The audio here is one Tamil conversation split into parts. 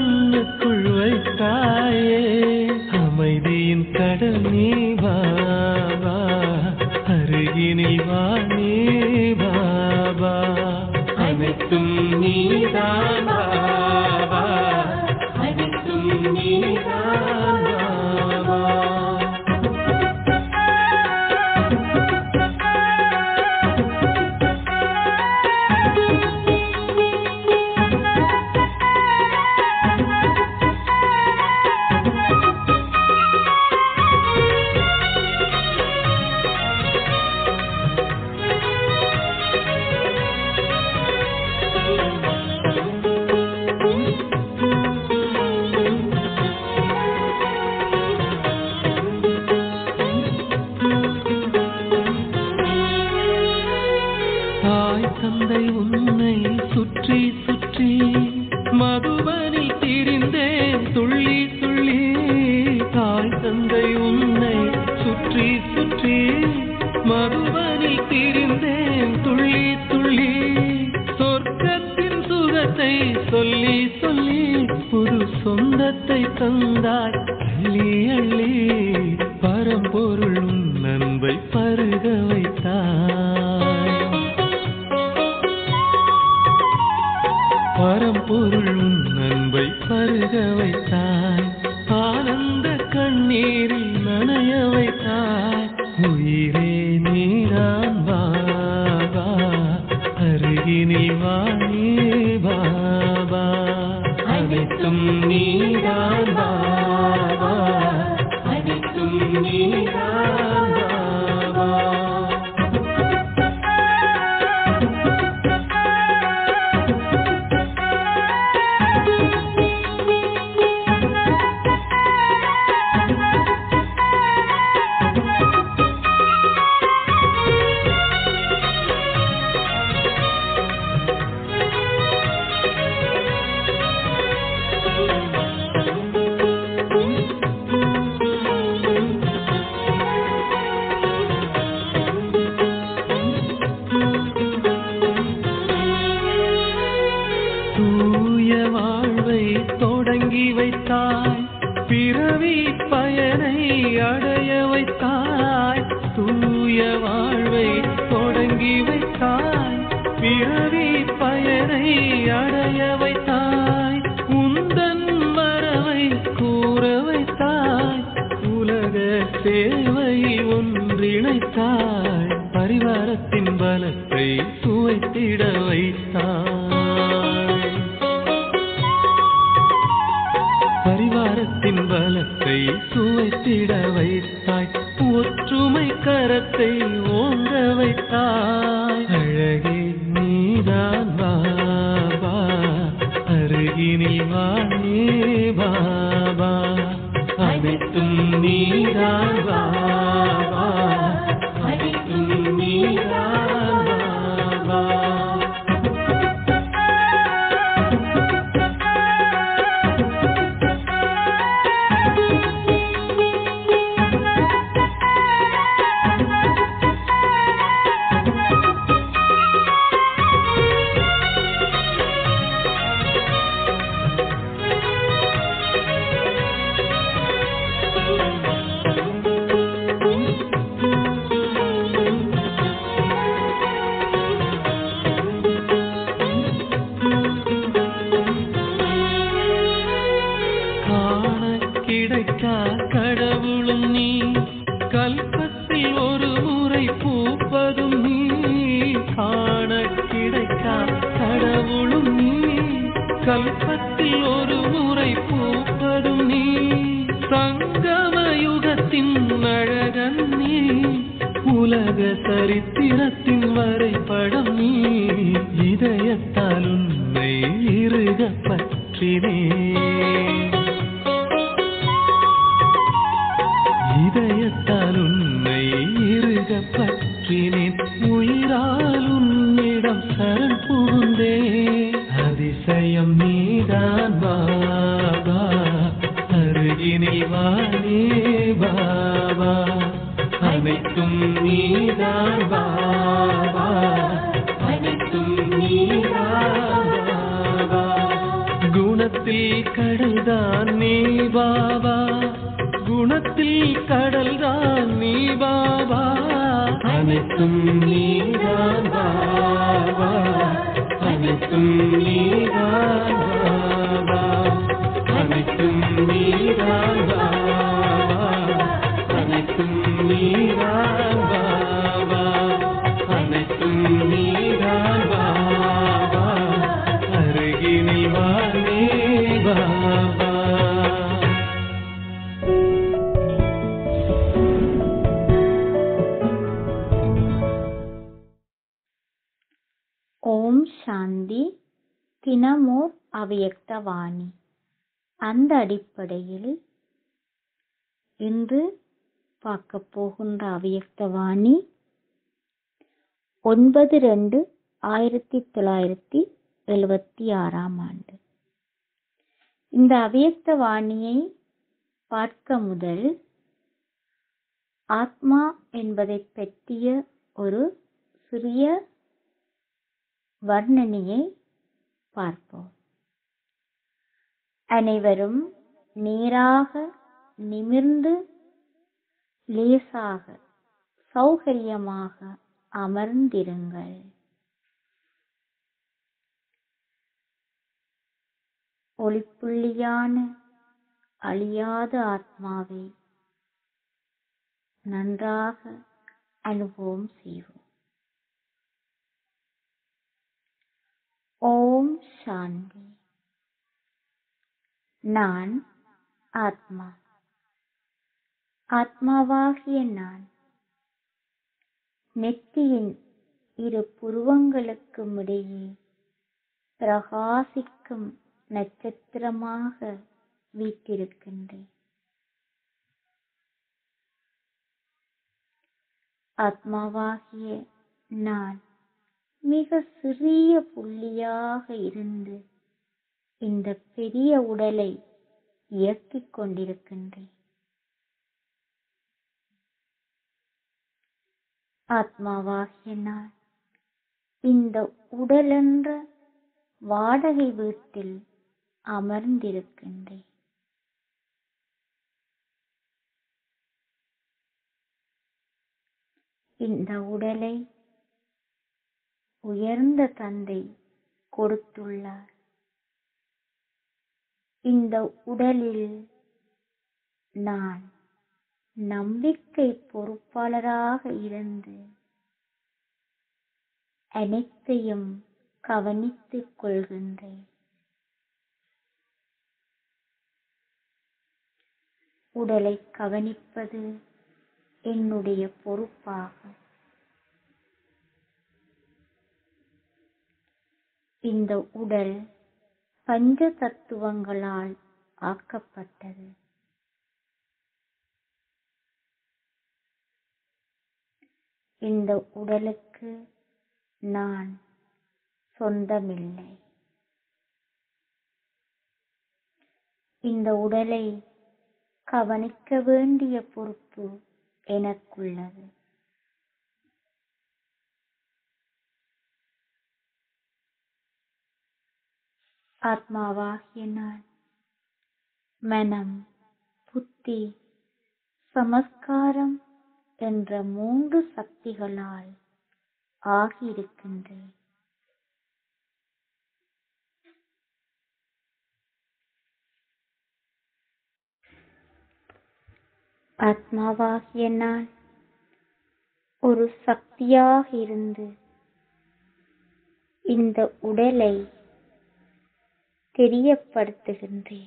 கண்ணுக்குள் வைத்தாயே அமைதியின் கடல் நீ வா வா அருகினில் வா நீ பாபா அனைத்தும் நீதான் பாபா அனைத்தும் நீதான் பாபா தந்தை உன்னை சுற்றி சுற்றி மதுபனி திரிந்தேன் துள்ளி துள்ளி தாய் தந்தை உன்னை சுற்றி சுற்றி மதுபனி திரிந்தேன் துள்ளி துள்ளி சொர்க்கத்தின் சுகத்தை சொல்லி சொல்லி புது சொந்தத்தை தந்தாய் அள்ளி அள்ளி பரம்பொருள் உன் அன்பை பருக வைத்தாய் பரம்பொருள் உன் அன்பை பருக வைத்தாய் ஆனந்த கண்ணீரில் நனைய வைத்தாய் உயிரே நீதான் பாபா அருகினில் வா நீ பாபா அனைத்தும் நீதான் பாபா அனைத்தும் நீதான் பாபா தூய வாழ்வை தொடங்கி வைத்தாய் பிறவி பயனை அடைய வைத்தாய் தூய வாழ்வை தொடங்கி வைத்தாய் பிறவி பயனை அடைய வைத்தாய் உந்தன் மரவை கூற வைத்தாய் உலக சேவை ஒன்றிணைத்தாய் பரிவாரத்தின் பலத்தை சுவைத்திட வைத்தாய் பரிவாரத்தின் பலத்தை சுவைத்திட வைத்தாய் ஒற்றுமை கரத்தை ஓங்க வைத்தாய் அழகே நீதான் பாபா அருகினில் வா நீ பாபா அனைத்தும் நீதான் பாபா அனைத்தும் நீதான் பாபா கடவுளும் நீ கல்பத்தில் ஒரு முறை பூப்பதும் நீ காண கிடைக்கா கடவுளும் நீ கல்பத்தில் ஒரு முறை பூப்பதும் நீ சங்கம யுகத்தின் அழகன் நீ உலக சரித்திரத்தின் வரைபடம் நீ இதயத்தால் உன்னை இறுக பற்றினே இதயத்தால் உன்னை இறுக பற்றினேன் உயிரால் உன்னிடம் சரண் புகுந்தே அதிசயம் நீதான் பாபா அருகினில் வா நீ பாபா அனைத்தும் நீதான் பாபா அனைத்தும் நீதான் பாபா குணத்தில் கட கடல்தான் நீ பாபா, குணத்தில் கடல்தான் நீ பாபா, அனைத்தும் நீதான் பாபா, அனைத்தும் நீதான் பாபா, அனைத்தும் நீதான் பாபா, அனைத்தும் நீதான் பாபா, அனைத்தும் நீதான் பாபா, அருகினில் வா நீ பாபா. ஓம் சாந்தி. தினமோர் அவ்யக்த வாணி. அந்த அடிப்படையில் இன்று பார்க்க போகின்ற அவ்யக்த வாணி 9/2/1976 இந்த அவ்யக்த வாணியை பார்க்க முதல் ஆத்மா என்பதை பற்றிய ஒரு சிறிய வர்ணனையை பார்ப்போம். அனைவரும் நேராக நிமிர்ந்து லேசாக சௌகரியமாக அமர்ந்திருங்கள். ஒளிப்புள்ளியான அழியாத ஆத்மாவை நன்றாக அனுபவம் செய்வோம். ஓம் சாந்தி. நான் ஆத்மா. ஆத்மாவாகிய நான் நெற்றியின் இரு புருவங்களுக்கும் இடையே பிரகாசிக்கும் நட்சத்திரமாக வீற்றிருக்கின்றேன். ஆத்மாவாகிய நான் மிக சிறிய புள்ளியாக இருந்து இந்த பெரிய உடலை இயக்கிக் கொண்டிருக்கின்றேன். ஆத்மாவாகிய நான் இந்த உடல் என்ற வாடகை வீட்டில் அமர்ந்திருக்கின்றேன். இந்த உடலை உயர்ந்த தந்தை கொடுத்துள்ளார். இந்த உடலில் நான் நம்பிக்கை பொறுப்பாளராக இருந்து அனைத்தையும் கவனித்துக் கொள்கின்றேன். உடலை கவனிப்பது என்னுடைய பொறுப்பாகும். இந்த உடல் பஞ்ச தத்துவங்களால் ஆக்கப்பட்டது. இந்த உடலுக்கு நான் சொந்தமில்லை. இந்த உடலை கவனிக்க வேண்டிய பொறுப்பு எனக்குள்ளது. ஆத்மாவாகிய நான் மனம், புத்தி, சமஸ்காரம் என்ற 3 சக்திகளால் ஆகியிருக்கின்றேன். ஆத்மாவாகிய நான் ஒரு சக்தியாக இருந்து இந்த உடலை தெரியப்படுத்துகின்றேன்.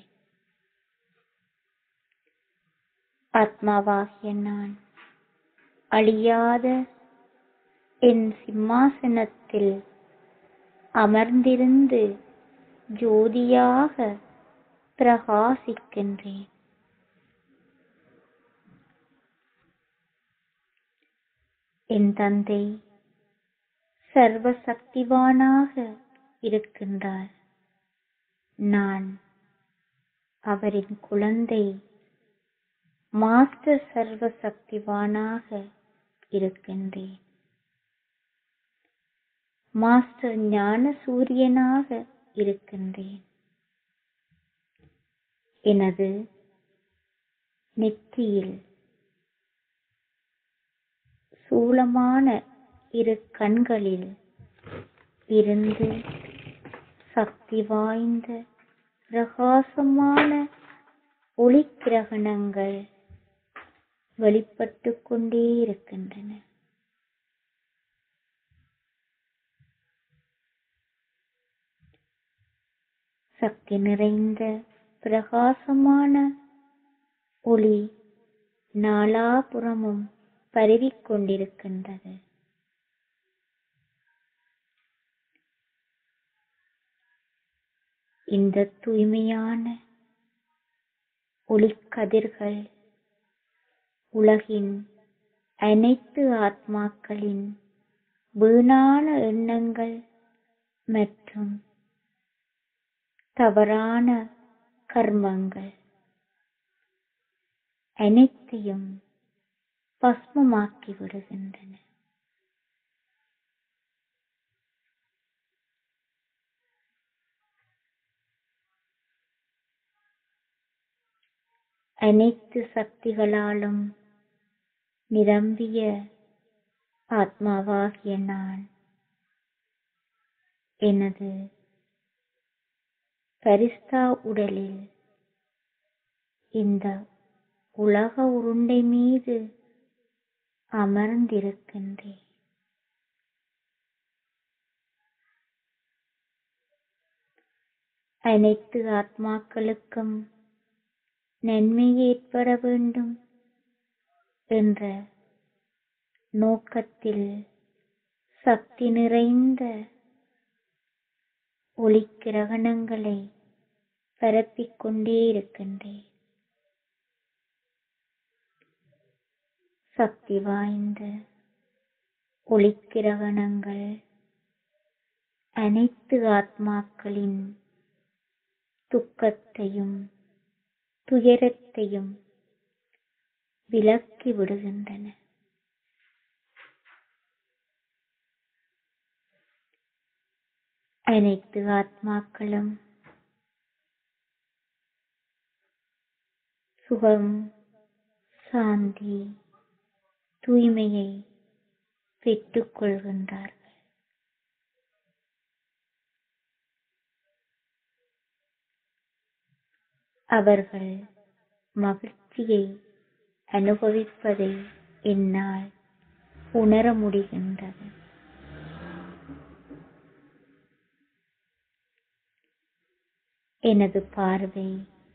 ஆத்மாவாகிய நான் அழியாத என் சிம்மாசனத்தில் அமர்ந்திருந்து ஜோதியாக பிரகாசிக்கின்றேன். என் தந்தை சர்வ சக்திவானாக இருக்கின்றார். நான் அவரின் குழந்தை. மாஸ்டர் சர்வ சக்திவானாக இருக்கின்றேன். மாஸ்டர் ஞான சூரியனாக இருக்கின்றேன். எனது நெற்றியில் சூலமான இரு கண்களில் இருந்து சக்தி வாய்ந்த பிரகாசமான ஒளிக்கிரகணங்கள் வெளிப்பட்டு கொண்டே இருக்கின்றன. சக்தி நிறைந்த பிரகாசமான ஒளி நாலாபுறமும் பரவிக் கொண்டிருக்கின்றது. இந்த தூய்மையான ஒளிக்கதிர்கள் உலகின் அனைத்து ஆத்மாக்களின் வீணான எண்ணங்கள் மற்றும் தவறான கர்மங்கள் அனைத்தையும் பஸ்மமாக்கி விடுகின்றன. அனைத்து சக்திகளாலும் நிரம்பிய ஆத்மாவாகிய நான் எனது பரிஸ்தா உடலில் இந்த உலக உருண்டை மீது அமர்ந்திருக்கின்றேன். அனைத்து ஆத்மாக்களுக்கும் நன்மை ஏற்பட வேண்டும் என்ற நோக்கத்தில் சக்தி நிறைந்த ஒளிக்கிரகணங்களை பரப்பிக் கொண்டே இருக்கின்றேன். சக்தி வாய்ந்த ஒளிக்கிரகணங்கள் அனைத்து ஆத்மாக்களின் துக்கத்தையும் துயரத்தையும் விலக்கி விடுகின்றன. அனைத்து ஆத்மாக்களும் சுகம், சாந்தி, தூய்மையை பெற்றுக் கொள்கின்றார்கள். அவர்கள் மகிழ்ச்சியை அனுபவிப்பதை என்னால் உணர முடிகின்றது. எனது பார்வை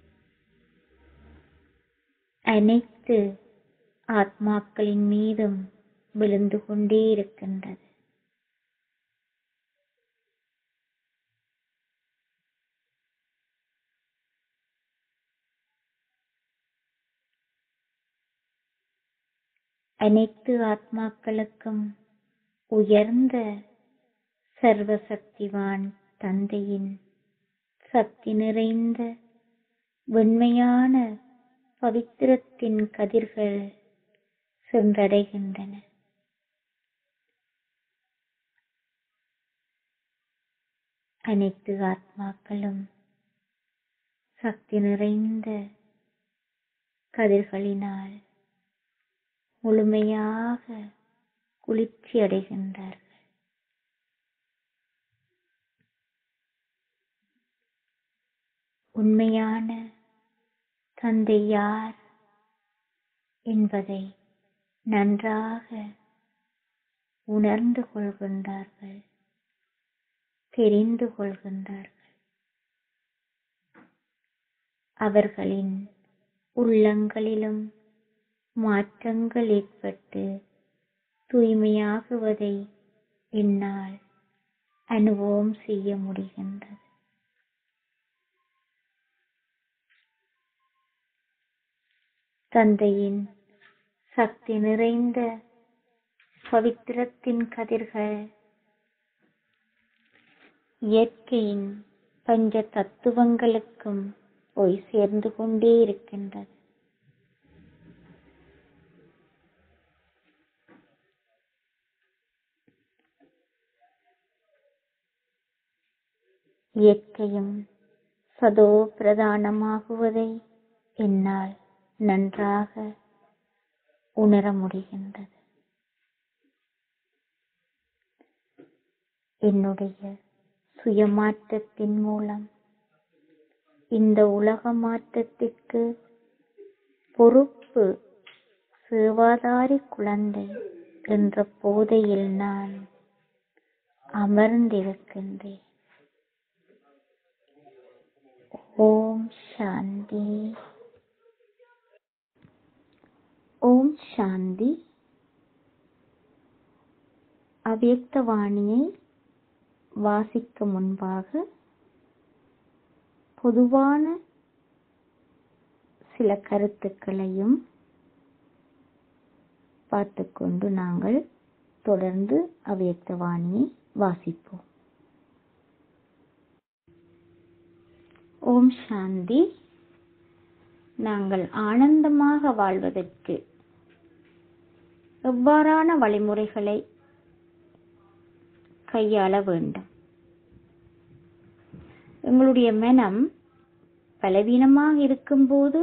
அனைத்து ஆத்மாக்களின் மீதும் விழுந்து கொண்டே இருக்கின்றது. அனைத்து ஆத்மாக்களுக்கும் உயர்ந்த சர்வசக்திவான் தந்தையின் சக்தி நிறைந்த வெண்மையான பவித்திரத்தின் கதிர்கள் சென்றடைகின்றன. அனைத்து ஆத்மாக்களும் சக்தி நிறைந்த கதிர்களினால் முழுமையாக குளிர்ச்சி அடைகின்றார்கள். உண்மையான தந்தை யார் என்பதை நன்றாக உணர்ந்து கொள்கின்றார்கள், தெரிந்து கொள்கின்றார்கள். அவர்களின் உள்ளங்களிலும் மாற்றங்கள் ஏற்பட்டு தூய்மையாகுவதை என்னால் அனுபவம் செய்ய முடிகின்றது. தந்தையின் சக்தி நிறைந்த பவித்திரத்தின் கதிர்கள் இயற்கையின் பஞ்ச தத்துவங்களுக்கும் போய் சேர்ந்து கொண்டே இருக்கின்றது. இயற்கையும் சதோ பிரதானமாகுவதை என்னால் நன்றாக உணர முடிகின்றது. என்னுடைய சுயமாற்றத்தின் மூலம் இந்த உலக மாற்றத்திற்கு பொறுப்பு சேவாதாரி குழந்தை என்ற போதையில் நான் அமர்ந்திருக்கின்றேன். ஓம் சாந்தி. ஓம் சாந்தி. அவ்யக்தவாணியை வாசிக்க முன்பாக பொதுவான சில கருத்துக்களையும் பார்த்துக்கொண்டு நாங்கள் தொடர்ந்து அவ்யக்தவாணியை வாசிப்போம். ஓம் சாந்தி. நாங்கள் ஆனந்தமாக வாழ்வதற்கு எவ்வாறான வழிமுறைகளை கையாள வேண்டும்? எங்களுடைய மனம் பலவீனமாக இருக்கும்போது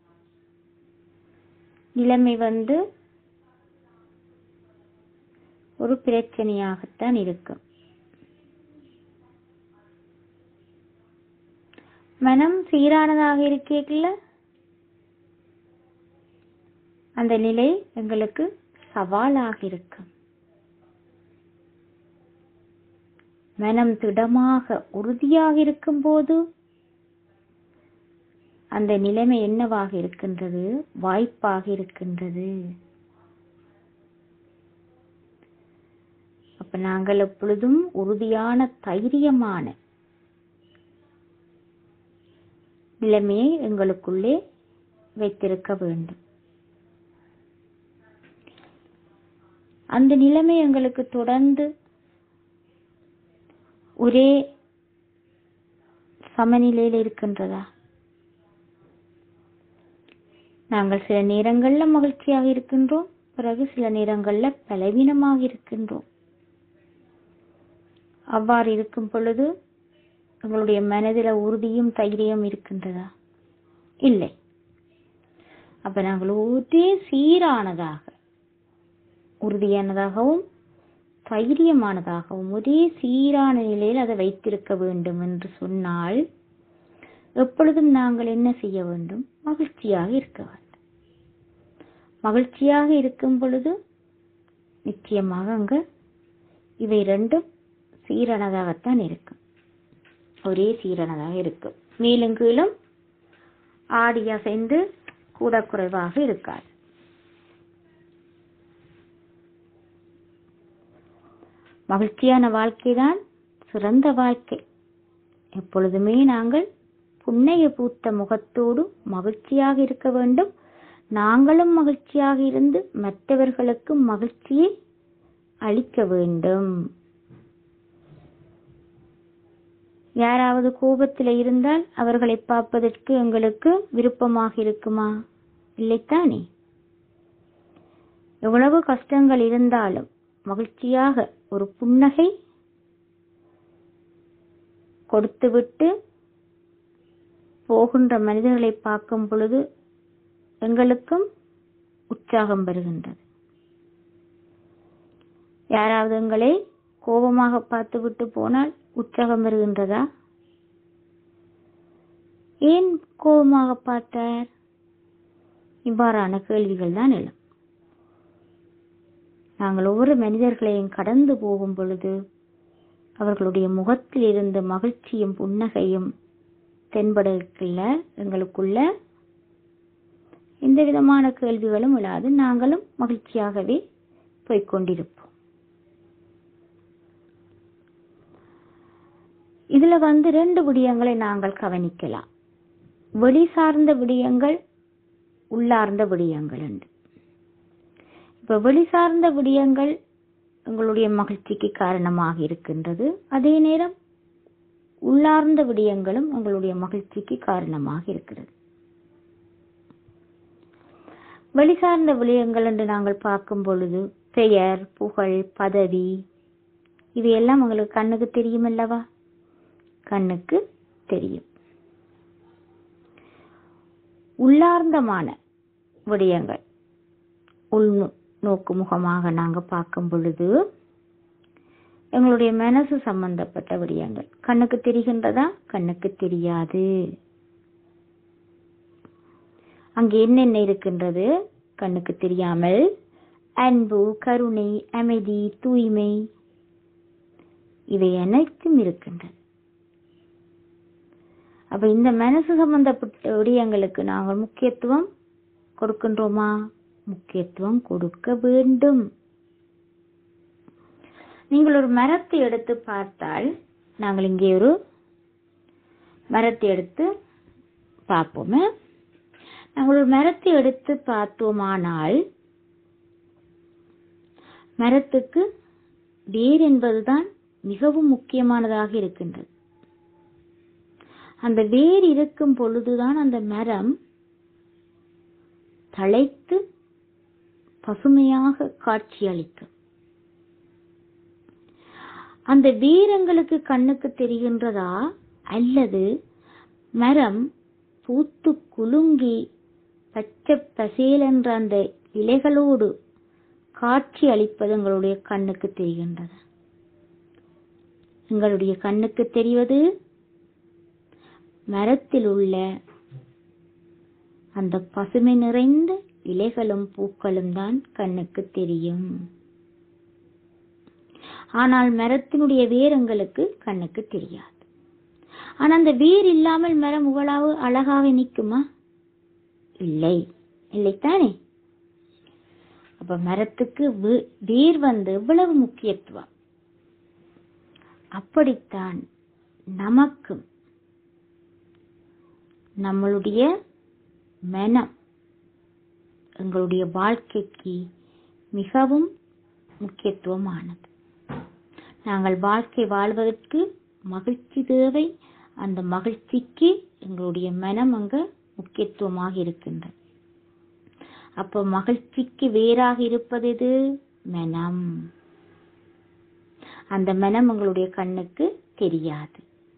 நிலைமை ஒரு பிரச்சனையாகத்தான் இருக்கும். மனம் சீரானதாக இருக்கல அந்த நிலை எங்களுக்கு சவாலாக இருக்கும். மனம் திடமாக உறுதியாக இருக்கும்போது அந்த நிலைமை என்னவாக இருக்கின்றது? வாய்ப்பாக இருக்கின்றது. அப்ப நாங்கள் எப்பொழுதும் உறுதியான தைரியமான நிலைமையை எங்களுக்குள்ளே வைத்திருக்க வேண்டும். அந்த நிலைமை எங்களுக்கு தொடர்ந்து ஒரே சமநிலையில் இருக்கின்றதா? நாங்கள் சில நேரங்கள்ல மகிழ்ச்சியாக இருக்கின்றோம், பிறகு சில நேரங்கள்ல பலவீனமாக இருக்கின்றோம். அவ்வாறு இருக்கும் பொழுது எங்களுடைய மனதில் உறுதியும் தைரியம் இருக்கின்றதா? இல்லை. அப்ப நாங்கள் ஒரே சீரானதாக, உறுதியானதாகவும் தைரியமானதாகவும் ஒரே சீரான நிலையில் அதை வைத்திருக்க வேண்டும் என்று சொன்னால் எப்பொழுதும் நாங்கள் என்ன செய்ய வேண்டும்? மகிழ்ச்சியாக இருக்க வேண்டும். மகிழ்ச்சியாக இருக்கும் பொழுது நிச்சயமாக அங்க இவை ரெண்டும் சீரானதாகத்தான் இருக்கும். ஒரே சீரானதாக இருக்கும். மேலும் கீழும் ஆடி அசைந்து கூட குறைவாக இருக்காது. மகிழ்ச்சியான வாழ்க்கைதான் சிறந்த வாழ்க்கை. எப்பொழுதுமே நாங்கள் புன்னகை பூத்த முகத்தோடு மகிழ்ச்சியாக இருக்க வேண்டும். நாங்களும் மகிழ்ச்சியாக இருந்து மற்றவர்களுக்கு மகிழ்ச்சியை அளிக்க வேண்டும். யாராவது கோபத்தில் இருந்தால் அவர்களை பார்ப்பதற்கு எங்களுக்கு விருப்பமாக இருக்குமா? இல்லைத்தானே? எவ்வளவு கஷ்டங்கள் இருந்தாலும் மகிழ்ச்சியாக ஒரு புன்னகை கொடுத்துவிட்டு போகின்ற மனிதர்களை பார்க்கும் பொழுது எங்களுக்கும் உற்சாகம் பெறுகின்றது. யாராவது எங்களை கோபமாக பார்த்துவிட்டு போனால் உற்சாகம் பெறுகின்றதா? ஏன் கோபமாக பார்த்தார்? இவ்வாறான கேள்விகள் தான் எழும். நாங்கள் ஒவ்வொரு மனிதர்களையும் கடந்து போகும் பொழுது அவர்களுடைய முகத்தில் இருந்து மகிழ்ச்சியும் புன்னகையும் தென்படுகின்ற எங்களுக்குள்ள எந்த விதமான கேள்விகளும் இல்லாது நாங்களும் மகிழ்ச்சியாகவே போய்கொண்டிருப்போம். இதுல 2 விடயங்களை நாங்கள் கவனிக்கலாம். வெளி சார்ந்த விடயங்கள், உள்ளார்ந்த விடயங்கள் உண்டு. இப்ப வெளி சார்ந்த விடயங்கள் உங்களுடைய மகிழ்ச்சிக்கு காரணமாக இருக்கின்றது. அதே நேரம் உள்ளார்ந்த விடயங்களும் உங்களுடைய மகிழ்ச்சிக்கு காரணமாக இருக்கிறது. வெளிசார்ந்த விடயங்கள் என்று நாங்கள் பார்க்கும் பொழுது பெயர், புகழ், பதவி, இவையெல்லாம் உங்களுக்கு கண்ணுக்கு தெரியும் அல்லவா? கண்ணுக்கு தெரியும். உள்ளார்ந்தமான விடயங்கள் உள்நோக்கு முகமாக நாங்க பார்க்கும் பொழுது எங்களுடைய மனசு சம்பந்தப்பட்ட விடயங்கள் கண்ணுக்கு தெரிகின்றதா? கண்ணுக்கு தெரியாது. அங்கே என்னென்ன இருக்கின்றது? கண்ணுக்கு தெரியாமல் அன்பு, கருணை, அமைதி, தூய்மை இவை அனைத்தும் இருக்கின்றது. அப்ப இந்த மனசு சம்பந்தப்பட்ட விடயங்களுக்கு நாங்கள் முக்கியத்துவம் கொடுக்கின்றோமா? முக்கியத்துவம் கொடுக்க வேண்டும். நீங்கள் ஒரு மரத்தை எடுத்து பார்த்தால், நாங்கள் இங்கே ஒரு மரத்தை எடுத்து பார்ப்போமே. நாங்கள் ஒரு மரத்தை எடுத்து பார்த்தோமானால் மரத்துக்கு வேர் என்பதுதான் மிகவும் முக்கியமானதாக இருக்கின்றது. அந்த வேர் இருக்கும் பொழுதுதான் அந்த மரம் தழைத்து பசுமையாக காட்சியளிக்கும். அந்த வேரங்களுக்கு கண்ணுக்கு தெரிகின்றதா? அல்லது மரம் பூத்து குலுங்கி பச்சை பசேல் என்ற அந்த இலைகளோடு காட்சி அளிப்பது எங்களுடைய கண்ணுக்கு தெரிகின்றது? எங்களுடைய கண்ணுக்கு தெரிவது மரத்தில் உள்ள அந்த பசுமை நிறைந்த இலைகளும் பூக்களும் தான் கண்ணுக்கு தெரியும். ஆனால் மரத்தினுடைய வேர் எங்களுக்கு கண்ணுக்கு தெரியாது. ஆனா அந்த வேர் இல்லாமல் மரம் இவ்வளவு அழகாக நிற்குமா? இல்லை, இல்லைத்தானே? அப்ப மரத்துக்கு வேர் எவ்வளவு முக்கியத்துவம். அப்படித்தான் நமக்கும் நம்மளுடைய மனம் எங்களுடைய வாழ்க்கைக்கு மிகவும் முக்கியத்துவமானது. நாங்கள் வாழ்க்கை வாழ்வதற்கு மகிழ்ச்சி தேவை. அந்த மகிழ்ச்சிக்கு எங்களுடைய மனம் அங்க முக்கியத்துவமாக இருக்கின்றது. அப்போ மகிழ்ச்சிக்கு வேறாக இருப்பது எது? மனம். அந்த மனம் எங்களுடைய கண்ணுக்கு தெரியாது.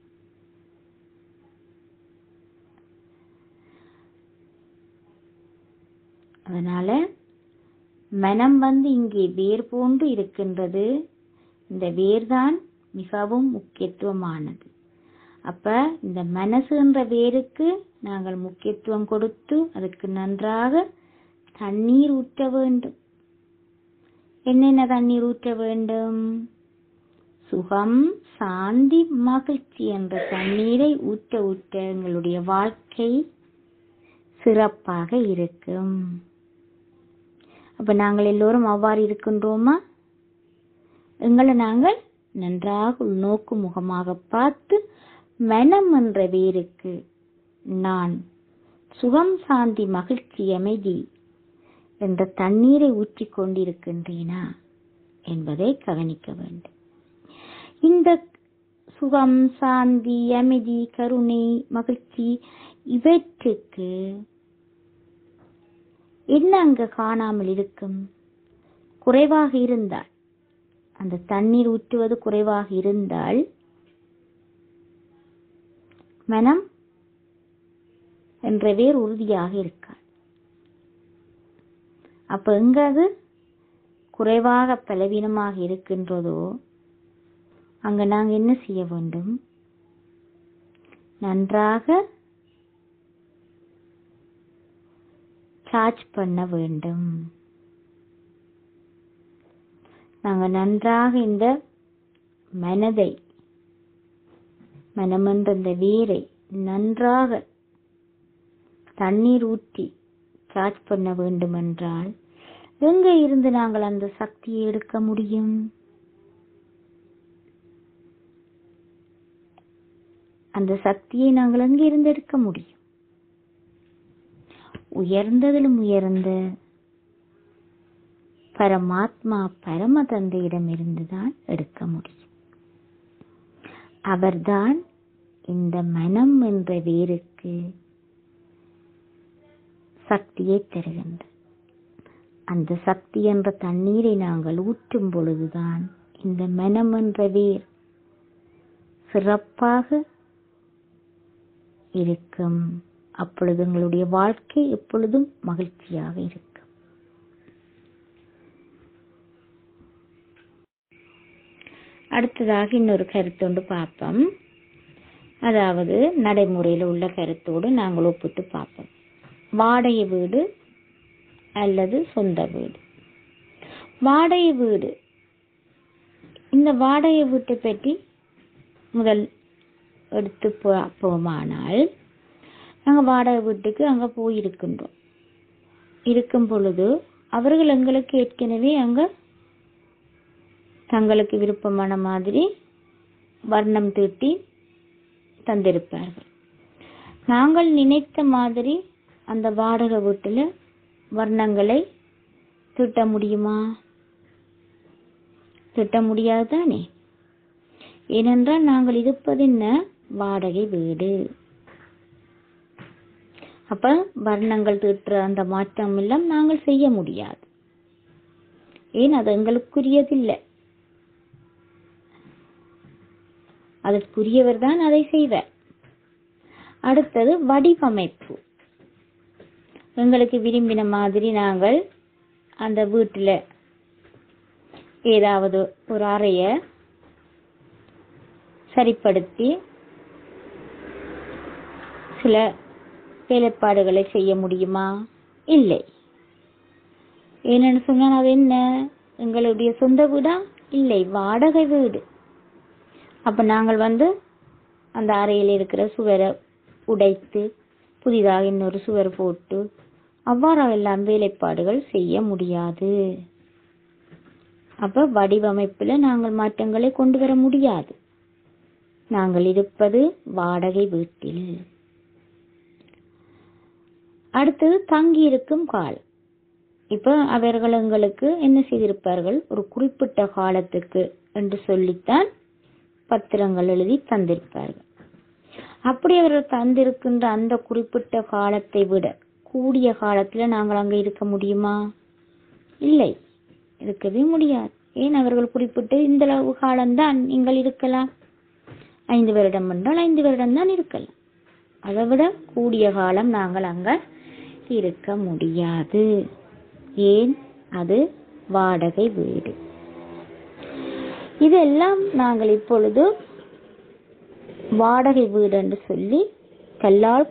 அதனால மனம் இங்கே வேர் போன்று இருக்கின்றது. இந்த வேர்தான் மிகவும் முக்கியத்துவமானது. அப்ப இந்த மனசு என்ற வேருக்கு நாங்கள் முக்கியத்துவம் கொடுத்து அதுக்கு நன்றாக தண்ணீர் ஊற்ற வேண்டும். என்னென்ன தண்ணீர் ஊற்ற வேண்டும்? சுகம், சாந்தி, மகிழ்ச்சி என்ற தண்ணீரை ஊற்ற ஊற்ற எங்களுடைய வாழ்க்கை சிறப்பாக இருக்கும். அப்ப நாங்கள் எல்லோரும் அவ்வாறு இருக்கின்றோமா? எங்களை நாங்கள் நன்றாக உள்நோக்கு முகமாக பார்த்து மனம் என்ற வேருக்கு நான் சுகம், சாந்தி, மகிழ்ச்சி, அமைதி என்ற தண்ணீரை ஊற்றிக் கொண்டிருக்கின்றேனா என்பதை கவனிக்க வேண்டும். இந்த சுகம், சாந்தி, அமைதி, கருணை, மகிழ்ச்சி இவற்றுக்கு என்ன அங்க காணாமல் இருக்கும்? குறைவாக இருந்தால், அந்த தண்ணீர் ஊற்றுவது குறைவாக இருந்தால் மனம் என்ற வேர் உறுதியாக இருக்காது. அப்ப எங்க அது குறைவாக பலவீனமாக இருக்கின்றதோ அங்க நாங்க என்ன செய்ய வேண்டும்? நன்றாக சார்ஜ் பண்ண வேண்டும். நாங்க நன்றாக இந்த மனதை, மனமென்ற இந்த வேரை நன்றாக தண்ணீர் ஊற்றி சார்ஜ் பண்ண வேண்டும் என்றால் எங்க இருந்து நாங்கள் அந்த சக்தியை எடுக்க முடியும்? அந்த சக்தியை நாங்கள் எங்க இருந்து எடுக்க முடியும்? உயர்ந்ததிலும் உயர்ந்த பரமாத்மா பரம தந்தையிடம் இருந்துதான் எடுக்க முடியும். அவர்தான் இந்த மனம் என்ற வேருக்கு சக்தியை தருகின்றார். அந்த சக்தி என்ற தண்ணீரை நாங்கள் ஊற்றும் பொழுதுதான் இந்த மனம் என்ற வேர் சிறப்பாக இருக்கும். அப்பொழுது எங்களுடைய வாழ்க்கை எப்பொழுதும் மகிழ்ச்சியாக இருக்கும். அடுத்ததாக இன்னொரு கருத்தொண்டு பார்ப்போம். அதாவது நடைமுறையில் உள்ள கருத்தோடு நாங்கள் ஒப்பிட்டு பார்ப்போம். வாடகை வீடு அல்லது சொந்த வீடு. வாடகை வீடு, இந்த வாடகை வீட்டை பற்றி முதல் எடுத்து பார்ப்போமானால், நாங்கள் வாடகை வீட்டுக்கு அங்கே போயிருக்கின்றோம். இருக்கும் பொழுது அவர்கள் எங்களுக்கு ஏற்கனவே அங்கே தங்களுக்கு விருப்பமான மாதிரி வர்ணம் தீட்டி தந்திருப்பார்கள். நாங்கள் நினைத்த மாதிரி அந்த வாடகை வீட்டில் வர்ணங்களை தீட்ட முடியுமா? தீட்ட முடியாது தானே. ஏனென்றால் நாங்கள் இருப்பது என்ன? வாடகை வீடு. அப்ப வர்ணங்கள் தீட்டுற அந்த மாற்றம் எல்லாம் நாங்கள் செய்ய முடியாது. ஏன்? அது எங்களுக்குரியதில்லை. அதற்குரியவர் தான் அதை செய்வார். அடுத்தது வடிவமைப்பு. எங்களுக்கு விரும்பின மாதிரி நாங்கள் அந்த வீட்டுல ஏதாவது ஒரு அறைய சரிப்படுத்தி சில வேலைப்பாடுகளை செய்ய முடியுமா? இல்லை. ஏன்னு சொன்னால் அது என்ன? எங்களுடைய சொந்த வீடா? இல்லை, வாடகை வீடு. அப்ப நாங்கள் அந்த அறையில் இருக்கிற சுவரை உடைத்து புதிதாக இன்னொரு சுவர் போட்டு அவ்வாறெல்லாம் வேலைப்பாடுகள் செய்ய முடியாது. அப்ப வடிவமைப்புல நாங்கள் மாற்றங்களை கொண்டு வர முடியாது. நாங்கள் இருப்பது வாடகை வீட்டில். அடுத்தது தங்கி இருக்கும் காலம். இப்ப அவர்கள் எங்களுக்கு என்ன செய்திருப்பார்கள்? ஒரு குறிப்பிட்ட காலத்துக்கு என்று சொல்லித்தான் பத்திரங்கள் எழுதி தந்திருப்பார்கள். அப்படி அவர்கள் தந்திருக்கின்ற அந்த குறிப்பிட்ட காலத்தை விட கூடிய காலத்துல நாங்கள் அங்க இருக்க முடியுமா? இல்லை, இருக்கவே முடியாது. ஏன்? அவர்கள் குறிப்பிட்டு இந்த அளவு காலம்தான் நீங்கள் இருக்கலாம். 5 வருடம் என்றால் 5 வருடம் தான் இருக்கலாம். அதை விட கூடிய காலம் நாங்கள் அங்க இருக்க முடியாது. ஏன்? அது வாடகை வீடு. இதெல்லாம் நாங்கள் இப்பொழுது வாடகை வீடு என்று சொல்லி கல்லால்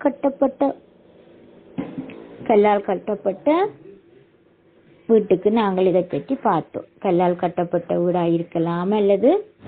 கட்டப்பட்ட வீட்டுக்கு நாங்கள் இதை பற்றி பார்த்தோம். கல்லால் கட்டப்பட்ட வீடா இருக்கலாம், அல்லது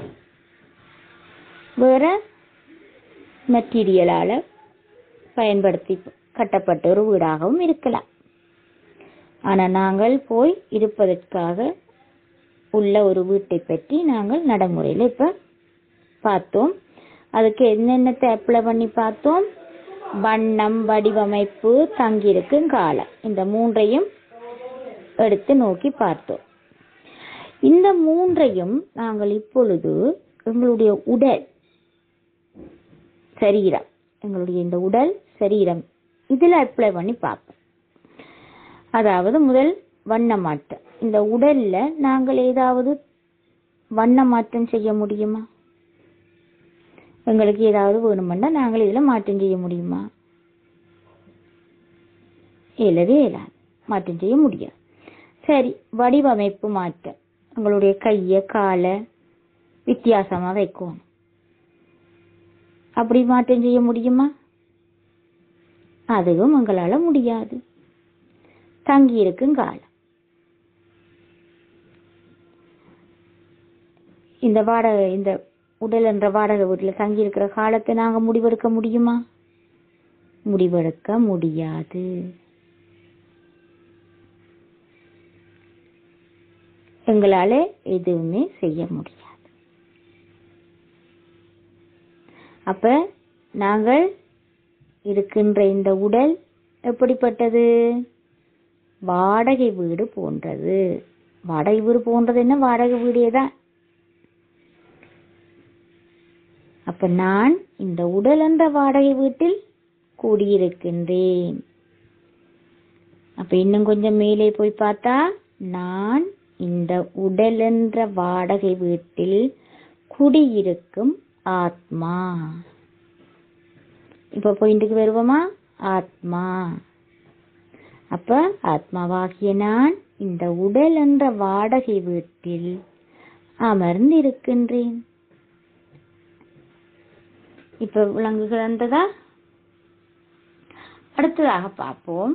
வேற மெட்டீரியலால பயன்படுத்தி கட்டப்பட்ட ஒரு வீடாகவும் இருக்கலாம். ஆனா நாங்கள் போய் இருப்பதற்காக உள்ள ஒரு வீட்டை பற்றி நாங்கள் நடைமுறையில இப்ப பார்த்தோம். அதுக்கு என்னென்னத்தை அப்ளை பண்ணி பார்த்தோம்? வண்ணம், வடிவமைப்பு, தங்கியிருக்கும் காலம், இந்த 3ஐயும் எடுத்து நோக்கி பார்த்தோம். இந்த 3ஐயும் நாங்கள் இப்பொழுது எங்களுடைய உடல் சரீரம், எங்களுடைய இந்த உடல் சரீரம் இதுல அப்ளை பண்ணி பார்ப்போம். அதாவது முதல் வண்ண மாற்றம். இந்த உடல்ல நாங்கள் ஏதாவது வண்ண மாற்றம் செய்ய முடியுமா? எங்களுக்கு ஏதாவது வேணுமெண்டா நாங்கள் இதுல மாற்றம் செய்ய முடியுமா? இயலவே இயலாது, மாற்றம் செய்ய முடியாது. சரி, வடிவமைப்பு மாற்றம். உங்களுடைய கைய காலை வித்தியாசமா வைக்கணும். அப்படி மாற்றம் செய்ய முடியுமா? அதுவும் உங்களால முடியாது. தங்கி இருக்கும் காலம். இந்த உடல் என்ற வாடகை வீட்டில் தங்கி இருக்கிற காலத்தை நாங்க முடிவெடுக்க முடியுமா? முடிவெடுக்க முடியாது. எங்களால எதுவுமே செய்ய முடியாது. அப்ப நாங்கள் இருக்கின்ற இந்த உடல் எப்படிப்பட்டது? வாடகை வீடு போன்றது. வாடகை வீடு போன்றது என்ன? வாடகை வீடே தான். அப்ப நான் இந்த உடல் என்ற வாடகை வீட்டில் கூடியிருக்கின்றேன். அப்ப இன்னும் கொஞ்சம் மேலே போய் பார்த்தா, நான் இந்த உடல் என்ற வாடகை வீட்டில் குடியிருக்கும் ஆத்மா. இப்ப பாயிண்ட்டுக்கு வருவோமா? ஆத்மா. அப்ப ஆத்மாவாகிய நான் இந்த உடல் என்ற வாடகை வீட்டில் அமர்ந்திருக்கின்றேன். இப்ப விளங்குகிறதா? அடுத்ததாக பார்ப்போம்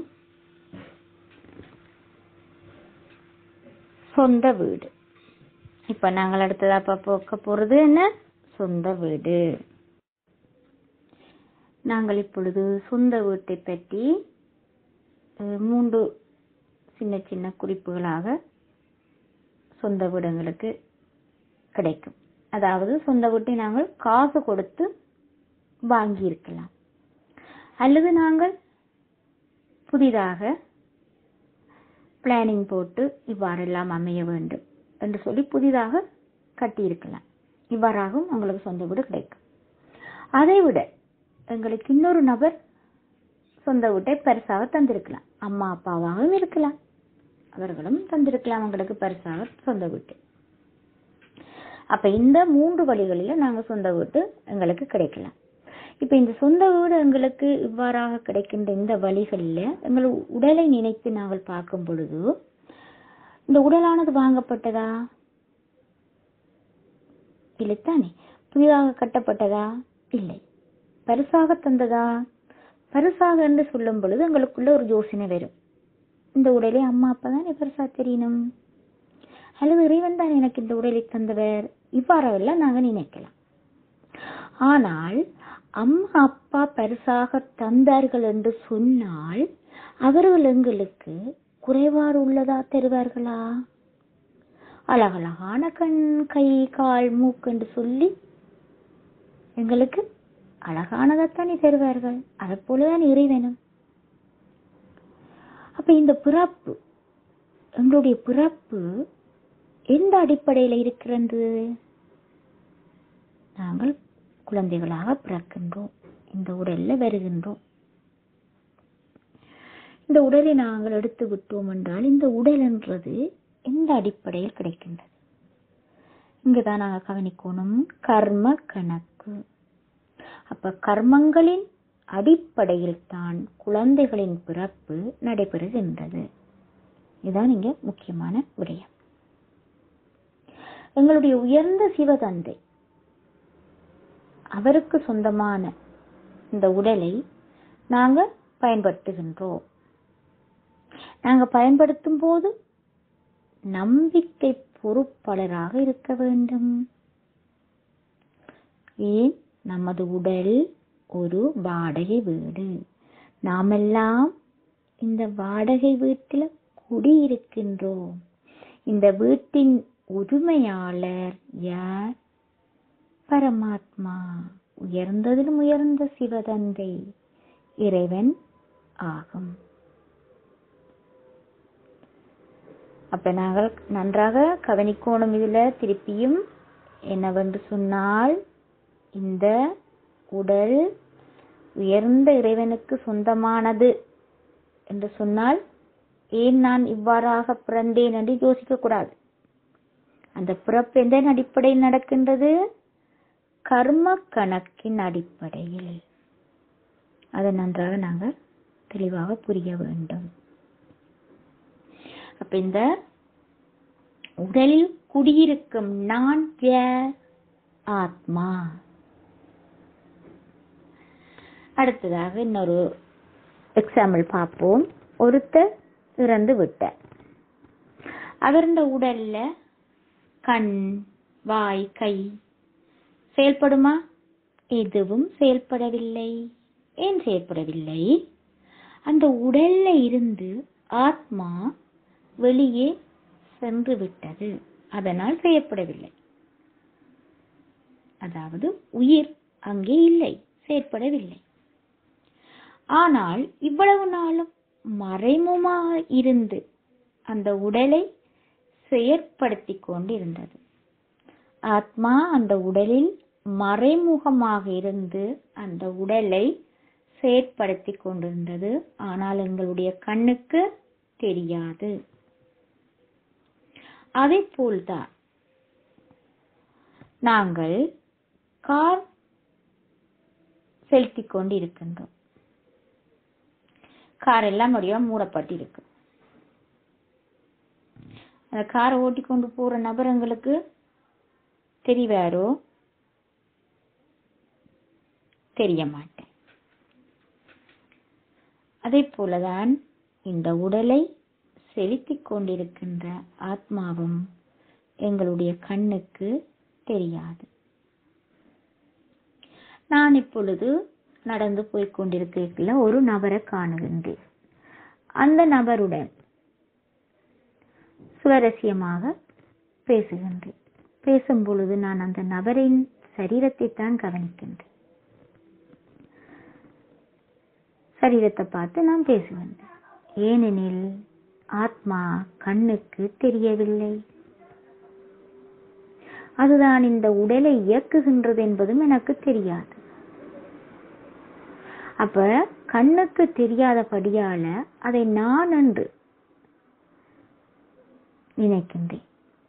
சொந்த வீடு. இப்ப நாங்கள் அடுத்ததா பார்க்க போறது என்ன? சொந்த வீடு. நாங்கள் இப்பொழுது சொந்த வீட்டை பற்றி 3 சின்ன சின்ன குறிப்புகளாக சொந்த வீடுகளுக்கு கிடைக்கும். அதாவது சொந்த வீட்டை நாங்கள் காசு கொடுத்து வாங்கி இருக்கலாம், அல்லது நாங்கள் புதிதாக பிளானிங் போட்டு இவ்வாறெல்லாம் அமைய வேண்டும் என்று சொல்லி புதிதாக கட்டியிருக்கலாம். இவ்வாறாகவும் உங்களுக்கு சொந்த வீடு கிடைக்கும். அதைவிட எங்களுக்கு இன்னொரு நபர் சொந்த வீட்டை பரிசாக தந்திருக்கலாம். அம்மா அப்பாவாகவும் இருக்கலாம், அவர்களும் தந்திருக்கலாம் உங்களுக்கு பரிசாக சொந்த வீட்டு. அப்ப இந்த 3 வழிகளில நாங்க சொந்த வீட்டு எங்களுக்கு கிடைக்கலாம். இப்ப இந்த சொந்த வீடு எங்களுக்கு இவ்வாறாக கிடைக்கின்ற இந்த வழிகளில் எங்கள் உடலை நினைத்து நாங்கள் பார்க்கும் பொழுது, இந்த உடலானது வாங்கப்பட்டதா? இல்லைத்தானே. புதிதாக கட்டப்பட்டதா? இல்லை. பரிசாக தந்ததா? பரிசாக என்று சொல்லும் பொழுது எங்களுக்குள்ள ஒரு யோசனை வரும், இந்த உடலை அம்மா அப்பா தான் பரிசா தெரியணும், அல்லது இறைவன் தான் எனக்கு இந்த உடலை தந்தவர், இவ்வாறெல்லாம் நாங்க நினைக்கலாம். ஆனால் அம்மா அப்பா பரிசாக தந்தார்கள் என்று சொன்னால் அவர்கள் எங்களுக்கு குறைபாடு உள்ளதா தருவார்களா? அழகழகான கண், கை, கால், மூக்கு என்று சொல்லி எங்களுக்கு அழகானதாத்தானே தருவார்கள். அதை போலதான் இறைவனும். அப்ப இந்த பிறப்பு, எங்களுடைய பிறப்பு எந்த அடிப்படையில் இருக்கிறது? நாங்கள் குழந்தைகளாக பிறக்கின்றோம், இந்த உடல்ல வருகின்றோம். இந்த உடலை நாங்கள் எடுத்து விட்டோம் என்றால் இந்த உடல் என்றது எந்த அடிப்படையில் கிடைக்கின்றது? இங்குதான் நாங்கள் கவனிக்கணும், கர்ம கணக்கு. அப்ப கர்மங்களின் அடிப்படையில் தான் குழந்தைகளின் பிறப்பு நடைபெறுகின்றது. இதுதான் இங்க முக்கியமான விடயம். எங்களுடைய உயர்ந்த சிவதந்தை அவருக்கு சொந்தமான இந்த உடலை நாங்க பயன்படுத்துகின்றோம். நாங்க பயன்படுத்தும் போது நம்பிக்கை பொறுப்பாளராக இருக்க வேண்டும். ஏன்? நமது உடல் ஒரு வாடகை வீடு. நாமெல்லாம் இந்த வாடகை வீட்டில் குடியிருக்கின்றோம். இந்த வீட்டின் உரிமையாளர் யார்? பரமாத்மா, உயர்ந்ததிலும் உயர்ந்த சிவதந்தை, இறைவன் ஆகும். அப்ப நாங்கள் நன்றாக கவனிக்கணும். இதுல திருப்பியும் என்னவென்று சொன்னால், இந்த உடல் உயர்ந்த இறைவனுக்கு சொந்தமானது என்று சொன்னால், ஏன் நான் இவ்வாறாக பிறந்தேன் என்று யோசிக்க கூடாது. அந்த பிறப்பு எந்த அடிப்படையில் நடக்கின்றது? கர்ம கணக்கின் அடிப்படையில். அதை நன்றாக நாங்கள் தெளிவாக புரிய வேண்டும். அப்ப இந்த உடலில் குடியிருக்கும் நான் யார்? ஆத்மா. அடுத்ததாக இன்னொரு எக்ஸாம்பிள் பார்ப்போம். ஒருத்தர் இறந்து விட்டார். அவருடைய உடல்ல கண், வாய், கை செயல்படுமா? எதுவும் செயல்படவில்லை. ஏன் செயல்படவில்லை? அந்த உடல்ல இருந்து ஆத்மா வெளியே சென்று விட்டது, அதனால் செய்யப்படவில்லை. அதாவது உயிர் அங்கே இல்லை, செயற்படவில்லை. ஆனால் இவ்வளவு நாளும் மறைமுகமாக இருந்து அந்த உடலை செயற்படுத்தி கொண்டிருந்தது. ஆத்மா அந்த உடலில் மறைமுகமாக இருந்து அந்த உடலை செயற்படுத்தி கொண்டிருந்தது. ஆனால் எங்களுடைய கண்ணுக்கு தெரியாது. அதே போல்தான் நாங்கள் கார் செலுத்திக் கொண்டு இருக்கின்றோம். கார் எல்லாம் வடிவா மூடப்பட்டிருக்கு. அந்த காரை ஓட்டி கொண்டு போற நபர் எங்களுக்கு தெரிவாரோ? தெரிய மாட்டேன். அதே போலதான் இந்த உடலை செலுத்திக் கொண்டிருக்கின்ற ஆத்மாவும் எங்களுடைய கண்ணுக்கு தெரியாது. நான் இப்பொழுது நடந்து போய்க் கொண்டிருக்கல ஒரு நபரை காணுகின்றேன். அந்த நபருடன் சுவாரஸ்யமாக பேசுகின்றேன். பேசும் பொழுது நான் அந்த நபரின் சரீரத்தை தான் கவனிக்கின்றேன். சரீரத்தை பார்த்து நான் பேசுகின்றேன். ஏனெனில் ஆத்மா கண்ணுக்கு தெரியவில்லை. அதுதான் இந்த உடலை இயக்குகின்றது என்பதும் எனக்கு தெரியாது. அப்ப கண்ணுக்கு தெரியாதபடியால அதை நான் என்று நினைக்கின்றேன்.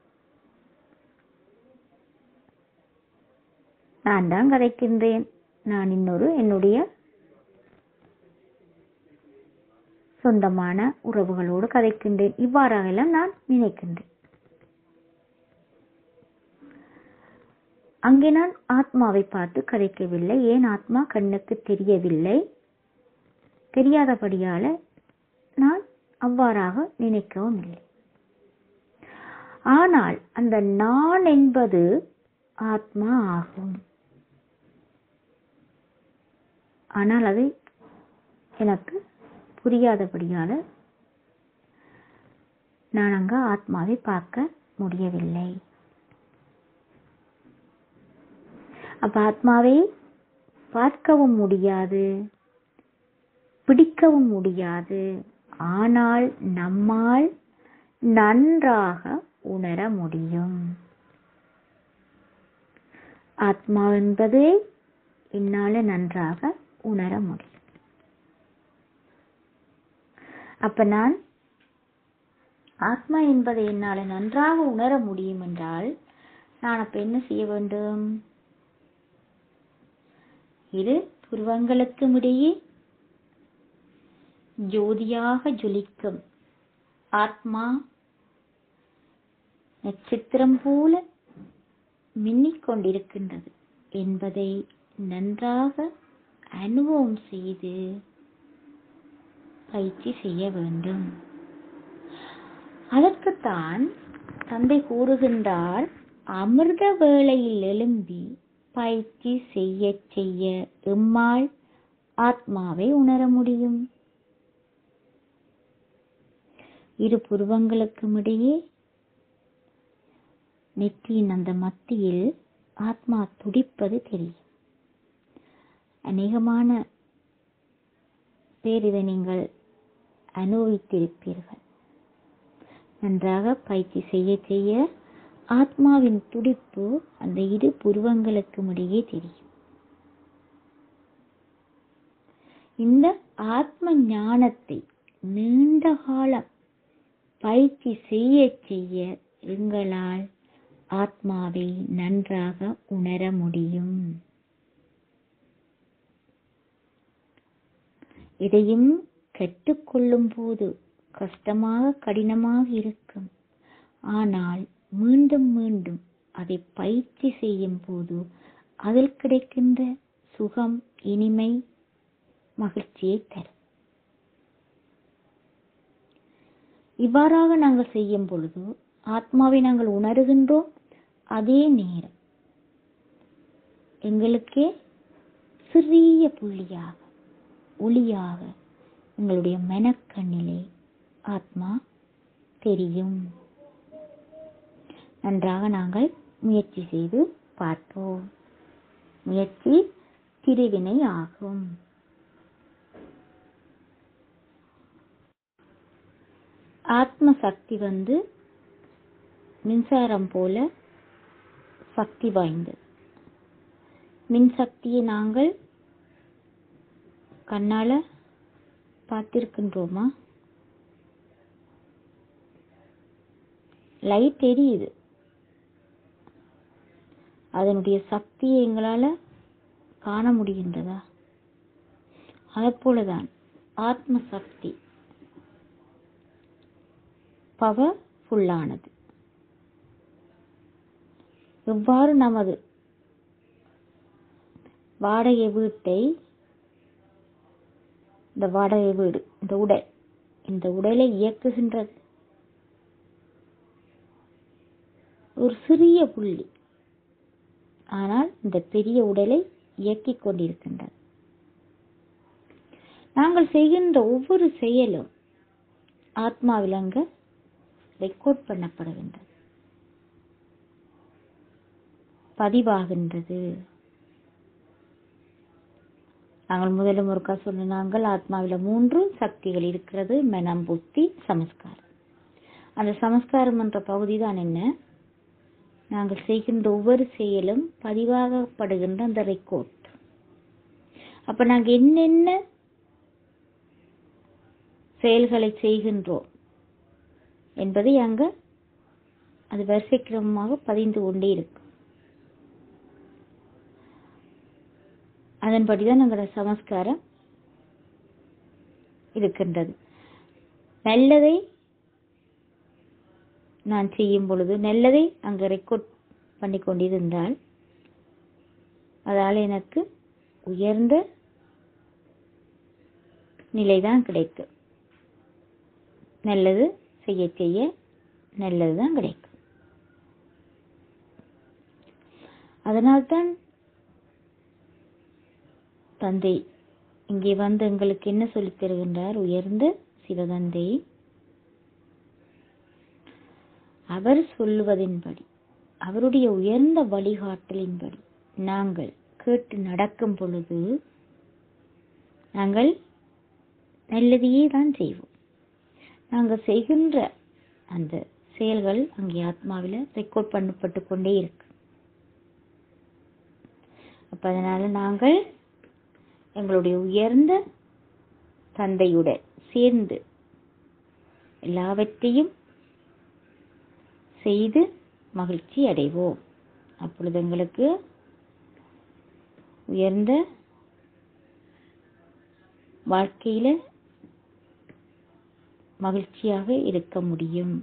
நான் தான் கதைக்கின்றேன். நான் என்னுடைய சொந்தமான உறவுகளோடு கதைக்கின்றேன். இவ்வாறாக எல்லாம் நான் நினைக்கின்றேன். அங்கே நான் ஆத்மாவை பார்த்து கதைக்கவில்லை. ஏன் ஆத்மா கண்ணுக்கு தெரியவில்லை. தெரியாதபடியால நான் அவ்வாறாக நினைக்கவும் இல்லை. ஆனால் அந்த நான் என்பது ஆத்மா ஆகும். ஆனால் அது எனக்கு புரியாதபடியால நான் அங்க ஆத்மாவை பார்க்க முடியவில்லை. அப்ப ஆத்மாவை பார்க்கவும் முடியாது, பிடிக்கவும் முடியாது. ஆனால் நம்மால் நன்றாக உணர முடியும். ஆத்மா என்பதை என்னால நன்றாக உணர முடியும். அப்ப நான் ஆத்மா என்பதை என்னால நன்றாக உணர முடியும் என்றால் நான் அப்ப என்ன செய்ய வேண்டும்? இரு புருவங்களுக்கும் இடையே ஜோதியாக ஜொலிக்கும் ஆத்மா நட்சத்திரம் போல மின்னிக் கொண்டிருக்கின்றது என்பதை நன்றாக அனுபவம் செய்து பயிற்சி செய்ய வேண்டும். அதற்குத்தான் தந்தை கூறுகின்றார், அமிர்த வேளையில் எழும்பி பயிற்சி செய்ய செய்ய எம்மால் ஆத்மாவை உணர முடியும். இரு புருவங்களுக்கும் இடையே நெற்றியின் அந்த மத்தியில் ஆத்மா துடிப்பது தெரியும். அநேகமான பேர் இதை நீங்கள் அனுபவித்திருப்பீர்கள். நன்றாக பயிற்சி செய்ய செய்ய ஆத்மாவின் துடிப்பு அந்த இரு புருவங்களுக்கும் இடையே தெரியும். இந்த ஆத்ம ஞானத்தை நீண்ட காலம் பயிற்சி செய்ய செய்ய எங்களால் ஆத்மாவை நன்றாக உணர முடியும். இதையும் கற்றுக்கொள்ளும் போது கஷ்டமாக கடினமாக இருக்கும். ஆனால் மீண்டும் மீண்டும் அதை பயிற்சி செய்யும் போது அதில் கிடைக்கின்ற சுகம், இனிமை, மகிழ்ச்சியை தரும். இவ்வாறாக நாங்கள் செய்யும் பொழுது ஆத்மாவை நாங்கள் உணர்கின்றோம். அதே நேரம் எங்களுக்கே சிறிய புள்ளியாக ஒளியாக எங்களுடைய மனக்கண்ணிலே ஆத்மா தெரியும். நன்றாக நாங்கள் முயற்சி செய்து பார்ப்போம். முயற்சி திருவினை ஆகும். ஆத்ம சக்தி மின்சாரம் போல சக்தி வாய்ந்தது. மின்சக்தியை நாங்கள் கண்ணால பார்த்திருக்கின்றோமா? லைட் எரியுது. அதனுடைய சக்தியை எங்களால காண முடிகின்றதா? அதே போலதான் ஆத்ம சக்தி பவர்ஃபுல்லானது. எவ்வாறு நமது வாடகை வீட்டை, இந்த வாடகை வீடு, இந்த உடலை இயக்குகின்றது ஒரு சிறிய புள்ளி, ஆனால் இந்த பெரிய உடலை இயக்கிக் கொண்டிருக்கின்றது. நாங்கள் செய்கின்ற ஒவ்வொரு செயலும் ஆத்மாவில் அங்கு ரெக்கார்ட் பண்ணப்படுகின்றது, பதிவாகின்றது. நாங்கள் முதலும் ஒருக்கா சொன்ன, நாங்கள் ஆத்மாவில 3 சக்திகள் இருக்கிறது: மனம், புத்தி, சமஸ்காரம். அந்த சமஸ்காரம் என்ற பகுதி தான் என்ன, நாங்கள் செய்கின்ற ஒவ்வொரு செயலும் பதிவாகப்படுகின்ற அந்த ரெக்கார்ட். அப்ப நாங்கள் என்னென்ன செயல்களை செய்கின்றோம் என்பதை அங்க அது வரிசை கிரமமாக பதிந்து கொண்டே இருக்கும். அதன்படிதான் எங்களோட சமஸ்காரம் இருக்கின்றது. நல்லதை நான் செய்யும் பொழுது நல்லதை அங்கு ரெக்கார்ட் பண்ணி கொண்டிருந்தால் அதால் எனக்கு உயர்ந்த நிலைதான் கிடைக்கும். நல்லது செய்ய செய்ய நல்லதுதான் கிடைக்கும். அதனால்தான் தந்தை இங்கே வந்து எங்களுக்கு என்ன சொல்லித் தருகின்றார்? உயர்ந்த சிவதந்தை அவர் சொல்லுவதின்படி, அவருடைய உயர்ந்த வழிகாட்டலின்படி நாங்கள் கேட்டு நடக்கும் பொழுது நாங்கள் நல்லதையே தான் செய்வோம். நாங்கள் செய்கின்ற அந்த செயல்கள் அங்கே ஆத்மாவில் ரெக்கார்ட் பண்ணப்பட்டு கொண்டே இருக்கு. அப்ப அதனால நாங்கள் எங்களுடைய உயர்ந்த தந்தையுடன் சேர்ந்து எல்லாவற்றையும் செய்து மகிழ்ச்சி அடைவோம். அப்பொழுது எங்களுக்கு உயர்ந்த வாழ்க்கையில மகிழ்ச்சியாக இருக்க முடியும்.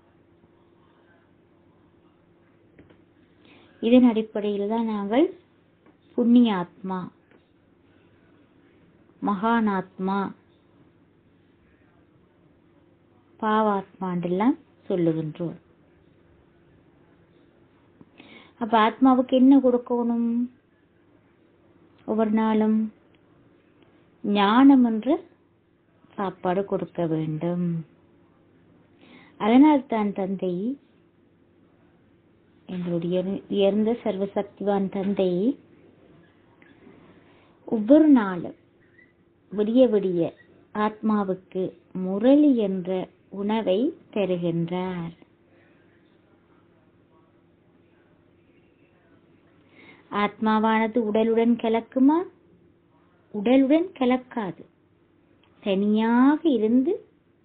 இதன் அடிப்படையில் தான் நாங்கள் புண்ணிய ஆத்மா, மகானாத்மா, பாவாத்மா என்றெல்லாம் சொல்லுகின்றோம். அப்ப ஆத்மாவுக்கு என்ன கொடுக்கணும்? ஒவ்வொரு நாளும் ஞானம் என்ற சாப்பாடு கொடுக்க வேண்டும். அதனால் தான் தந்தை, எங்களுடைய உயர்ந்த சர்வசக்திவான் தந்தை, ஒவ்வொரு நாளும் விடிய விடிய ஆத்மாவுக்கு முரளி என்ற உணவை தருகின்றார். ஆத்மாவானது உடலுடன் கலக்குமா? உடலுடன் கலக்காது. தனியாக இருந்து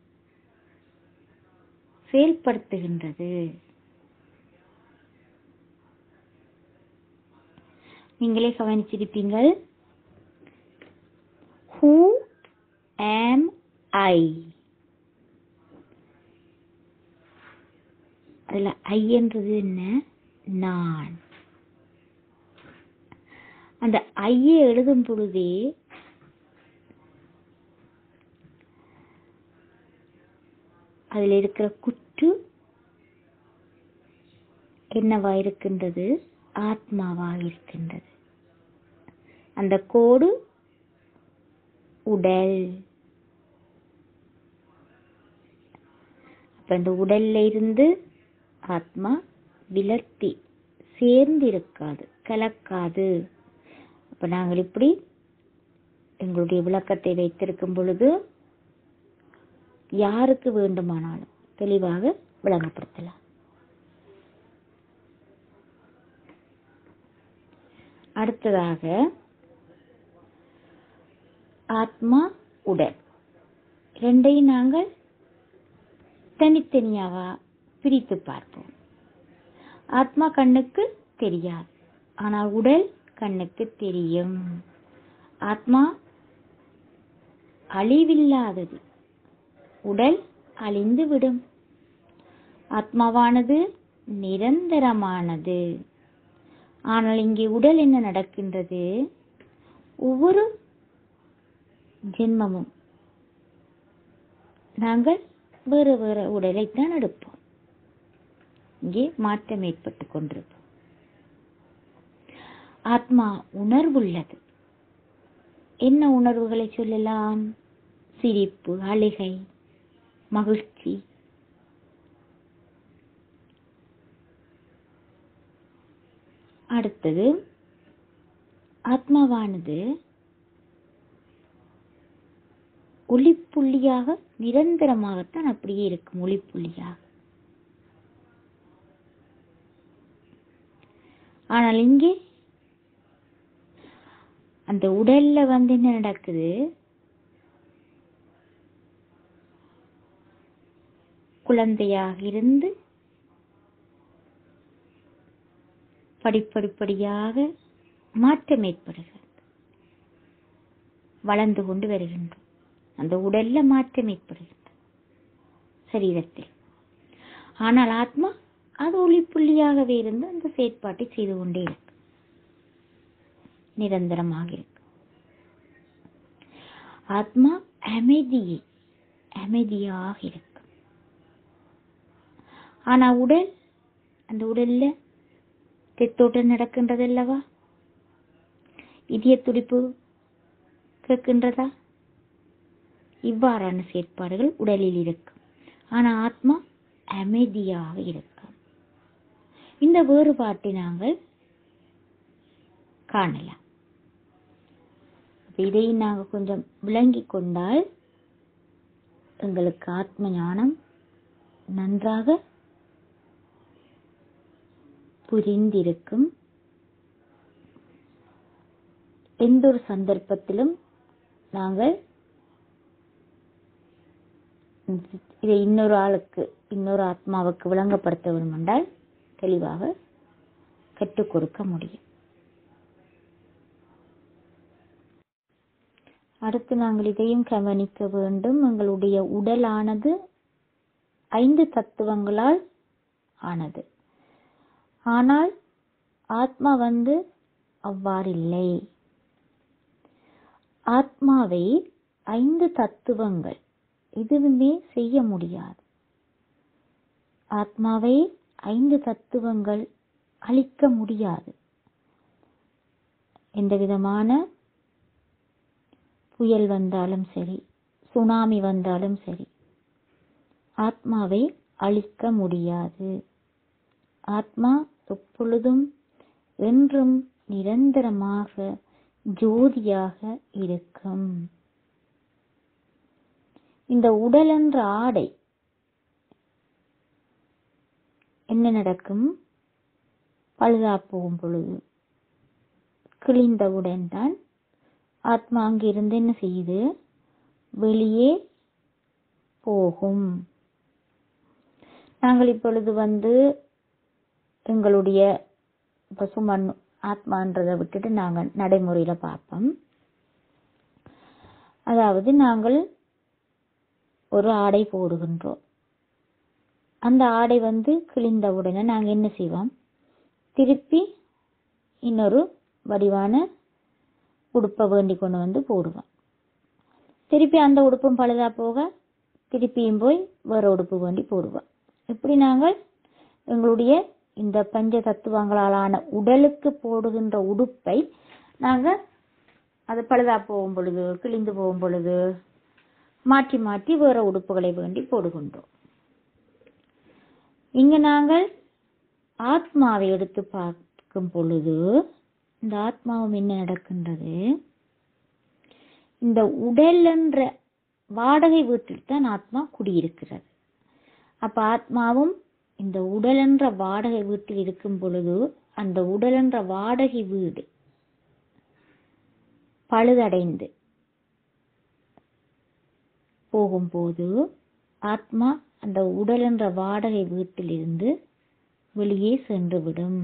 செயல்படுத்துகின்றது. நீங்களே கவனிச்சிருப்பீங்கள். Who am I? அதுல ஐ என்றது என்ன? நான். அந்த ஐயை எழுதும் பொழுதே அதில் இருக்கிற குற்று என்னவா இருக்கின்றது? ஆத்மாவாக இருக்கின்றது. அந்த கோடு உடல். அப்ப அந்த உடல்ல இருந்து ஆத்மா விலத்தி சேர்ந்து இருக்காது, கலக்காது. அப்ப நாங்கள் இப்படி எங்களுடைய விளக்கத்தை வைத்திருக்கும் பொழுது யாருக்கு வேண்டுமானாலும் தெளிவாக விளங்கப்படுத்தலாம். அடுத்ததாக ஆத்மா, உடல் இரண்டையும் நாங்கள் தனித்தனியாக பிரித்து பார்ப்போம். ஆத்மா கண்ணுக்கு தெரியாது, ஆனால் உடல் கண்ணுக்கு தெரியும். ஆத்மா அழிவில்லாதது. உடல் அழிந்து விடும். ஆத்மாவானது நிரந்தரமானது. ஆனால் இங்கே உடல் என்ன நடக்கின்றது? ஒவ்வொரு ஜென்மமும் நாங்கள் வேறு வேறு உடலைத்தான் எடுப்போம். இங்கே மாற்றம் ஏற்பட்டுக் கொண்டிருக்கும். ஆத்மா உணர்வுள்ளது. என்ன உணர்வுகளை சொல்லலாம்? சிரிப்பு, அழுகை, மகிழ்ச்சி. அடுத்தது, ஆத்மாவானது ஒளிப்புள்ளியாக நிரந்தரமாகத்தான் அப்படியே இருக்கும். ஒளிப்புள்ளியாக. ஆனால் இங்கே அந்த உடல்ல என்ன நடக்குது? குழந்தையாக இருந்து படிப்படியாக மாற்றம் ஏற்படுகிறது. வளர்ந்து கொண்டு வருகின்றோம். அந்த உடல்ல மாற்றம் ஏற்படுகிறது சரீரத்தில். ஆனால் ஆத்மா அது ஒளிப்புள்ளியாகவே இருந்து அந்த செயற்பாட்டை செய்து கொண்டே இருக்கு. நிரந்தரமாக இருக்கு. ஆத்மா அமைதியாக இருக்கு. ஆனா உடல், அந்த உடல்ல தெத்தோட்டம் நடக்கின்றது அல்லவா? இதய துடிப்பு கேட்கின்றதா? இவ்வாறான செயற்பாடுகள் உடலில் இருக்கும். ஆனா ஆத்மா அமைதியாக இருக்கும். இந்த வேறுபாட்டை நாங்கள் காணலாம். இதையும் நாங்கள் கொஞ்சம் விளங்கிக் கொண்டால் எங்களுக்கு ஆத்ம ஞானம் நன்றாக புரிந்திருக்கும். எந்த ஒரு சந்தர்ப்பத்திலும் நாங்கள் இதை இன்னொரு ஆளுக்கு, இன்னொரு ஆத்மாவுக்கு விளங்கப்படுத்த வேண்டும் என்றால் தெளிவாக கற்றுக் கொடுக்க முடியும். அடுத்து நாங்கள் இதையும் கவனிக்க வேண்டும். எங்களுடைய உடலானது 5 தத்துவங்களால் ஆனது. ஆனால் ஆத்மா அவ்வாறில்லை. ஆத்மாவை 5 தத்துவங்கள் எதுவுமே செய்ய முடியாது. ஆத்மாவை 5 தத்துவங்கள் அழிக்க முடியாது. எந்த விதமான புயல் வந்தாலும் சரி, சுனாமி வந்தாலும் சரி, ஆத்மாவை அழிக்க முடியாது. ஆத்மா எப்பொழுதும் என்றும் நிரந்தரமாக ஜோதியாக இருக்கும். இந்த உடல் என்ற ஆடை என்ன நடக்கும்? பழுதா போகும் பொழுது, கிழிந்தவுடன் தான் ஆத்மா அங்கிருந்து என்ன செய்யுது? வெளியே போகும். நாங்கள் இப்பொழுது எங்களுடைய பசுமண் ஆத்மான்றதை விட்டுட்டு நாங்கள் நடைமுறையில பார்ப்போம். அதாவது நாங்கள் ஒரு ஆடை போடுகின்றோம். அந்த ஆடை கிழிந்தவுடனே நாங்கள் என்ன செய்வோம்? திருப்பி இன்னொரு வடிவான உடுப்பை வேண்டி கொண்டு போடுவோம். திருப்பி அந்த உடுப்பும் பழுதா போக திருப்பியும் போய் வேற உடுப்பு வேண்டி போடுவோம். இப்படி நாங்கள் எங்களுடைய இந்த பஞ்ச தத்துவங்களாலான உடலுக்கு போடுகின்ற உடுப்பை நாங்கள் அது பழுதா போகும் பொழுது, கிழிந்து போகும் பொழுது மாற்றி மாற்றி வேற உடுப்புகளை வேண்டி போடுகின்றோம். இங்க நாங்கள் ஆத்மாவை எடுத்து பார்க்கும் பொழுது இந்த ஆத்மாவும் என்ன நடக்கின்றது? இந்த உடல் என்ற வாடகை வீட்டில் தான் ஆத்மா குடியிருக்கிறது. அப்ப ஆத்மாவும் இந்த உடல் என்ற வாடகை வீட்டில் இருக்கும் பொழுது அந்த உடல் என்ற வாடகை வீடு பழுதடைந்து போகும்போது ஆத்மா அந்த உடல் என்ற வாடகை வீட்டில் இருந்து வெளியே சென்றுவிடும்.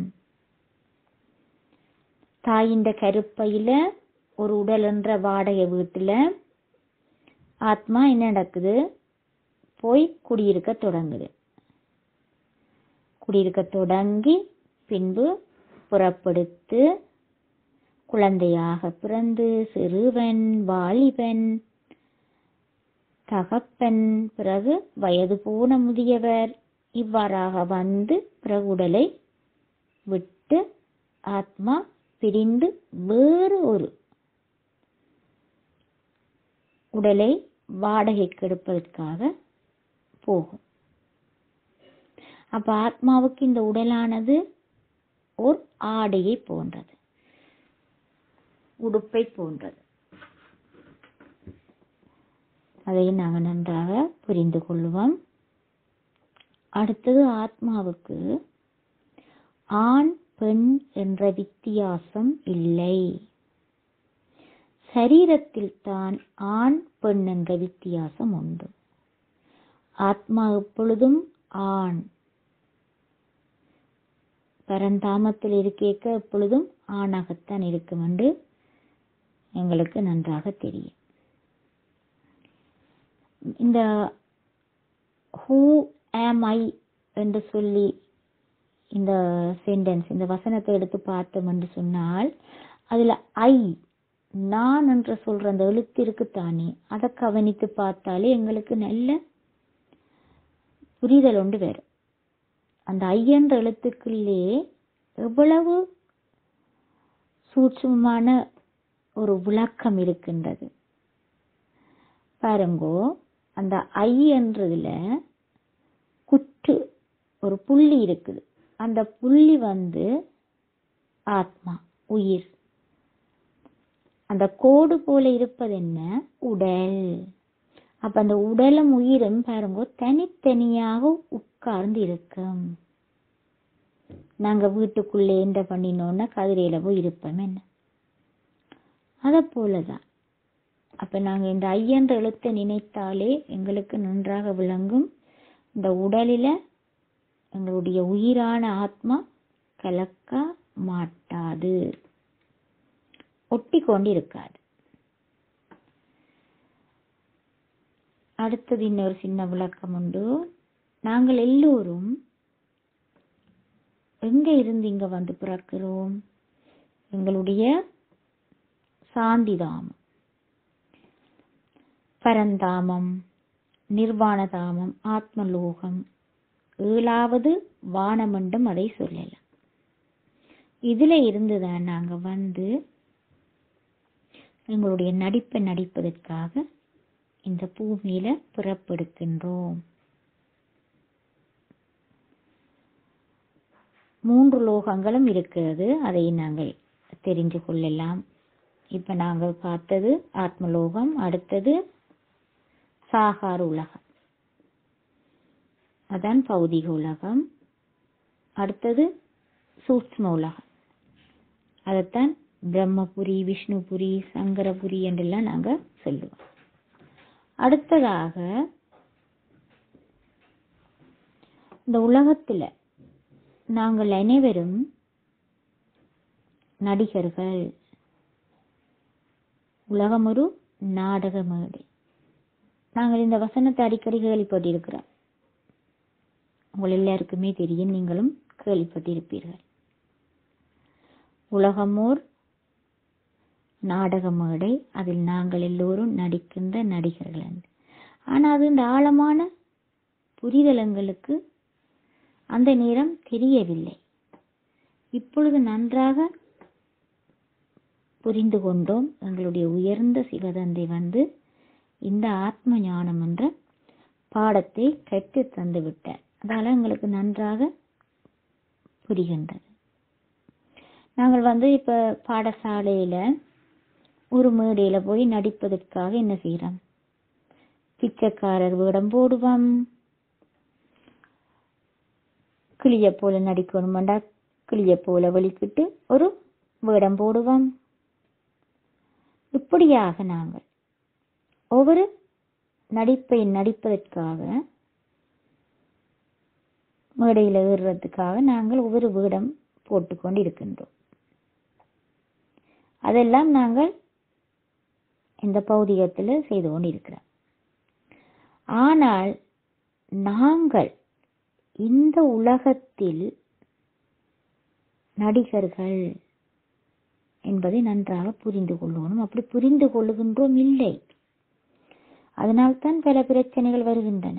தாயின் கருப்பையில ஒரு உடல் என்ற வாடகை வீட்டுல ஆத்மா என்ன நடக்குது? போய் குடியிருக்க தொடங்குது. குடியிருக்க தொடங்கி பின்பு புறப்படுத்து குழந்தையாக பிறந்து சிறுவன், வாலிபன், தகப்பன், பிறகு வயது போன முதியவர், இவ்வாறாக வந்து பிறகு உடலை விட்டு ஆத்மா பிரிந்து வேறு ஒரு உடலை வாடகைக்கு எடுப்பதற்காக போகும். அப்ப ஆத்மாவுக்கு இந்த உடலானது ஒரு ஆடையை போன்றது, உடுப்பை போன்றது. அதை நாங்கள் நன்றாக புரிந்து கொள்வோம். அடுத்தது, ஆத்மாவுக்கு ஆண் பெண் என்ற வித்தியாசம் இல்லை. சரீரத்தில் தான் ஆண் பெண் என்ற வித்தியாசம் உண்டு. ஆத்மா எப்பொழுதும் ஆண், பரந்தாமத்தில் இருக்க எப்பொழுதும் ஆணாகத்தான் இருக்கும் என்று எங்களுக்கு நன்றாக தெரியும். இந்த ஹூ ஆம் ஐ என்று சொல்லி இந்த சென்டென்ஸ், இந்த வசனத்தை எடுத்து பார்த்தோம் என்று சொன்னால், அதுல ஐ, நான் என்று சொல்ற அந்த எழுத்து இருக்குத்தானே, அதை கவனித்து பார்த்தாலே எங்களுக்கு நல்ல புரிதல் ஒன்று வரும். அந்த ஐ என்ற எழுத்துக்குள்ளே எவ்வளவு சூட்சுமமான ஒரு விளக்கம் இருக்கின்றது பாருங்கோ. அந்த ஐ என்றதுல குற்று ஒரு புள்ளி இருக்குது. அந்த புள்ளி ஆத்மா, உயிர். அந்த கோடு போல இருப்பது என்ன? உடல். அப்ப அந்த உடலும் உயிரும் பாருங்க தனித்தனியாக உட்கார்ந்து இருக்கும். நாங்க வீட்டுக்குள்ளே என்ன பண்ணினோம்னா கதிரையில போய் இருப்போம் என்ன, அத போலதான். அப்ப நாங்க இந்த ஐயன்ற எழுத்தை நினைத்தாலே எங்களுக்கு நன்றாக விளங்கும். இந்த உடலில எங்களுடைய உயிரான ஆத்மா கலக்க மாட்டாது, ஒட்டி கொண்டு இருக்காது. அடுத்தது இன்னொரு சின்ன விளக்கம் உண்டு. நாங்கள் எல்லோரும் எங்க இருந்து இங்க வந்து பிறக்கிறோம்? எங்களுடைய சாந்திதாமம், பரந்தாமம், நிர்வாணதாமம், ஆத்மலோகம், 7வது வானமண்டம் அதை சொல்லலாம். இதுல இருந்துதான் நாங்க வந்து எங்களுடைய நடிப்பை நடிப்பதற்காக இந்த பூமியில பிறப்பெடுக்கின்றோம். 3 லோகங்களும் இருக்கிறது, அதை நாங்கள் தெரிந்து கொள்ளலாம். இப்ப நாங்கள் பார்த்தது ஆத்மலோகம், அடுத்தது சாகார உலகம், அதான் பௌதிக உலகம். அடுத்தது சூட்சும உலகம், அதைத்தான் பிரம்மபுரி, விஷ்ணுபுரி, சங்கரபுரி என்றெல்லாம் நாங்க சொல்லுவோம். அடுத்ததாக இந்த உலகத்துல நாங்கள் அனைவரும் நடிகர்கள். உலகம் ஒரு நாடக மேடை. நாங்கள் இந்த வசனத்தை அடிக்கடி கேள்விப்பட்டிருக்கிறோம். உங்கள் எல்லாருக்குமே தெரியும், நீங்களும் கேள்விப்பட்டிருப்பீர்கள். உலகமோர் நாடக மேடை, அதில் நாங்கள் எல்லோரும் நடிக்கின்ற நடிகர்கள். ஆனா அது இந்த ஆழமான புரிதல் எங்களுக்கு அந்த நேரம் தெரியவில்லை. இப்பொழுது நன்றாக புரிந்து கொண்டோம். எங்களுடைய உயர்ந்த சிவதந்தை இந்த ஆத்ம ஞானம் என்ற பாடத்தை கற்று தந்து விட்டார். அதால எங்களுக்கு நன்றாக புரிகின்றது. நாங்கள் இப்ப பாடசாலையில ஒரு மேடையில போய் நடிப்பதற்காக என்ன செய்யறோம்? பிச்சைக்காரர் வேடம் போடுவோம். கிளிய போல நடிக்கணும்டா, கிளிய போல வலிக்கிட்டு ஒரு வேடம் போடுவோம். இப்படியாக நாங்கள் ஒவ்வொரு நடிப்பை நடிப்பதற்காக, மேடையில் ஏறுறதுக்காக நாங்கள் ஒவ்வொரு வேடம் போட்டுக்கொண்டு இருக்கின்றோம். அதெல்லாம் நாங்கள் இந்த பௌதிகத்தில் செய்து கொண்டு இருக்கிறோம். ஆனால் நாங்கள் இந்த உலகத்தில் நடிகர்கள் என்பதை நன்றாக புரிந்து கொள்ளணும். அப்படி புரிந்து கொள்ளுகின்றோம் இல்லை. அதனால்தான் பல பிரச்சனைகள் வருகின்றன.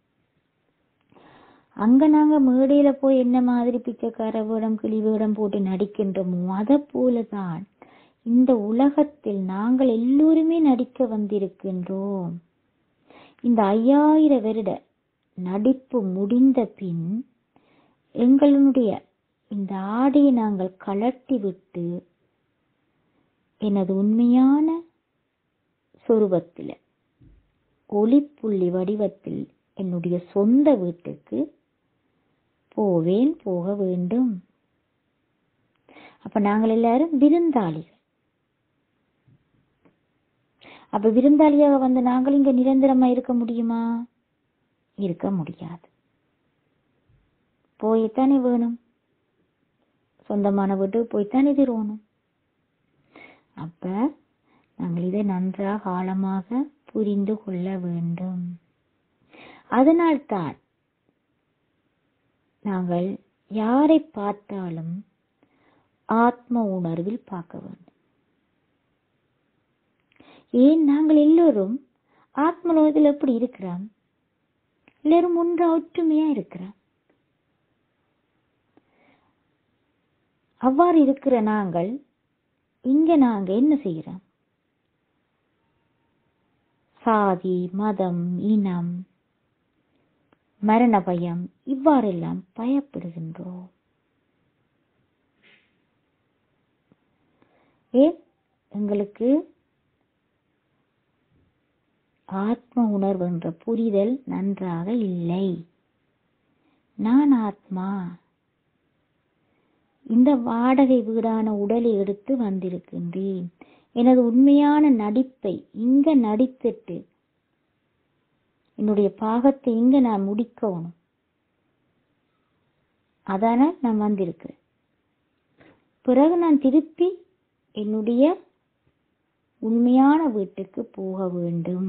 அங்க நாங்க மேடையில போய் என்ன மாதிரி பிச்சைக்கார வேடம் கிளி வேடம் போட்டு நடிக்கின்றோமோ அதை போலதான் இந்த உலகத்தில் நாங்கள் எல்லோருமே நடிக்க வந்திருக்கின்றோம். இந்த 5000 வருட நடிப்பு முடிந்த பின் எங்களுடைய இந்த ஆடையை நாங்கள் கழட்டி விட்டு எனது உண்மையான சொரூபத்தில் ஒளிப்புள்ளி வடிவத்தில் என்னுடைய சொந்த வீட்டுக்கு போக வேண்டும். அப்ப நாங்கள் எல்லாரும் விருந்தாளிகள். அப்ப விருந்தாளியாக வந்து நாங்கள் இங்க நிரந்தரமா இருக்க முடியுமா? இருக்க முடியாது. போய்த்தானே வேணும். சொந்தமான வீட்டுக்கு போய்த்தானே திருவணும். அப்ப நாங்கள் இதை நன்றாக ஆழமாக புரிந்து கொள்ள வேண்டும். அதனால்தான் நாங்கள் யாரை பார்த்தாலும் ஆத்ம உணர்வில் பார்க்க வேண்டும். ஏன் நாங்கள் எல்லோரும் ஆத்மலோகத்தில் எப்படி இருக்கிறோம்? எல்லாரும் ஒன்றா ஒற்றுமையா இருக்கிறோம். அவ்வாறு இருக்கிற நாங்கள் இங்க நாங்க என்ன செய்கிறோம்? சாதி, மதம், இனம், மரண பயம் இவ்வாறெல்லாம் பயப்படுகின்றோம். ஏன்? எங்களுக்கு ஆத்ம உணர்வு என்ற புரிதல் நன்றாக இல்லை. நான் ஆத்மா, இந்த வாடகை வீடான உடலை எடுத்து வந்திருக்கின்றேன். எனது உண்மையான நடிப்பை இங்க நடித்துட்டு என்னுடைய பாகத்தை இங்க நான் முடிக்கணும். அதான நான் வந்திருக்கிறேன். பிறகு நான் திருப்பி என்னுடைய உண்மையான வீட்டுக்கு போக வேண்டும்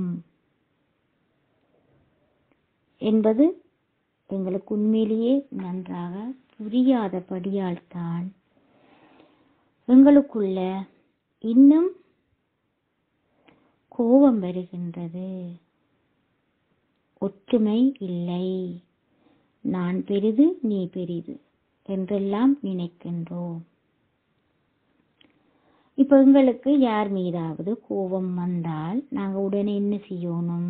என்பது எங்களுக்கு உண்மையிலேயே நன்றாக புரியாதபடியால் தான் எங்களுக்குள்ள இன்னும் கோபம் வருகின்றது. ஒற்றுமை இல்லை. நான் பெரிது நீ பெரிது என்றெல்லாம் நினைக்கின்றோம். இப்ப எங்களுக்கு யார் மீதாவது கோபம் வந்தால் நாங்க உடனே என்ன செய்யணும்?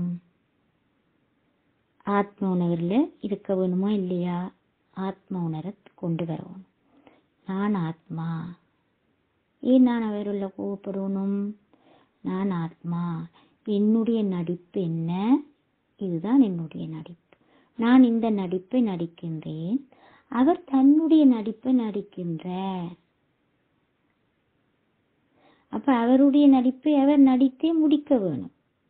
ஆத்ம உணர்வுல இருக்க வேணுமா இல்லையா? ஆத்ம உணர கொண்டு வரணும். நான் ஆத்மா. ஏன் நான் அவருள்ள கோபப்படணும்? நான் ஆத்மா. என்னுடைய நடிப்பு என்ன? இதுதான் என்னுடைய நடிப்பு. நான் இந்த நடிப்பை நடிக்கின்றேன். அவர் தன்னுடைய நடிப்பை நடிக்கின்றார். அப்ப அவருடைய நடிப்பை அவர் நடித்தே முடிக்க வேணும்.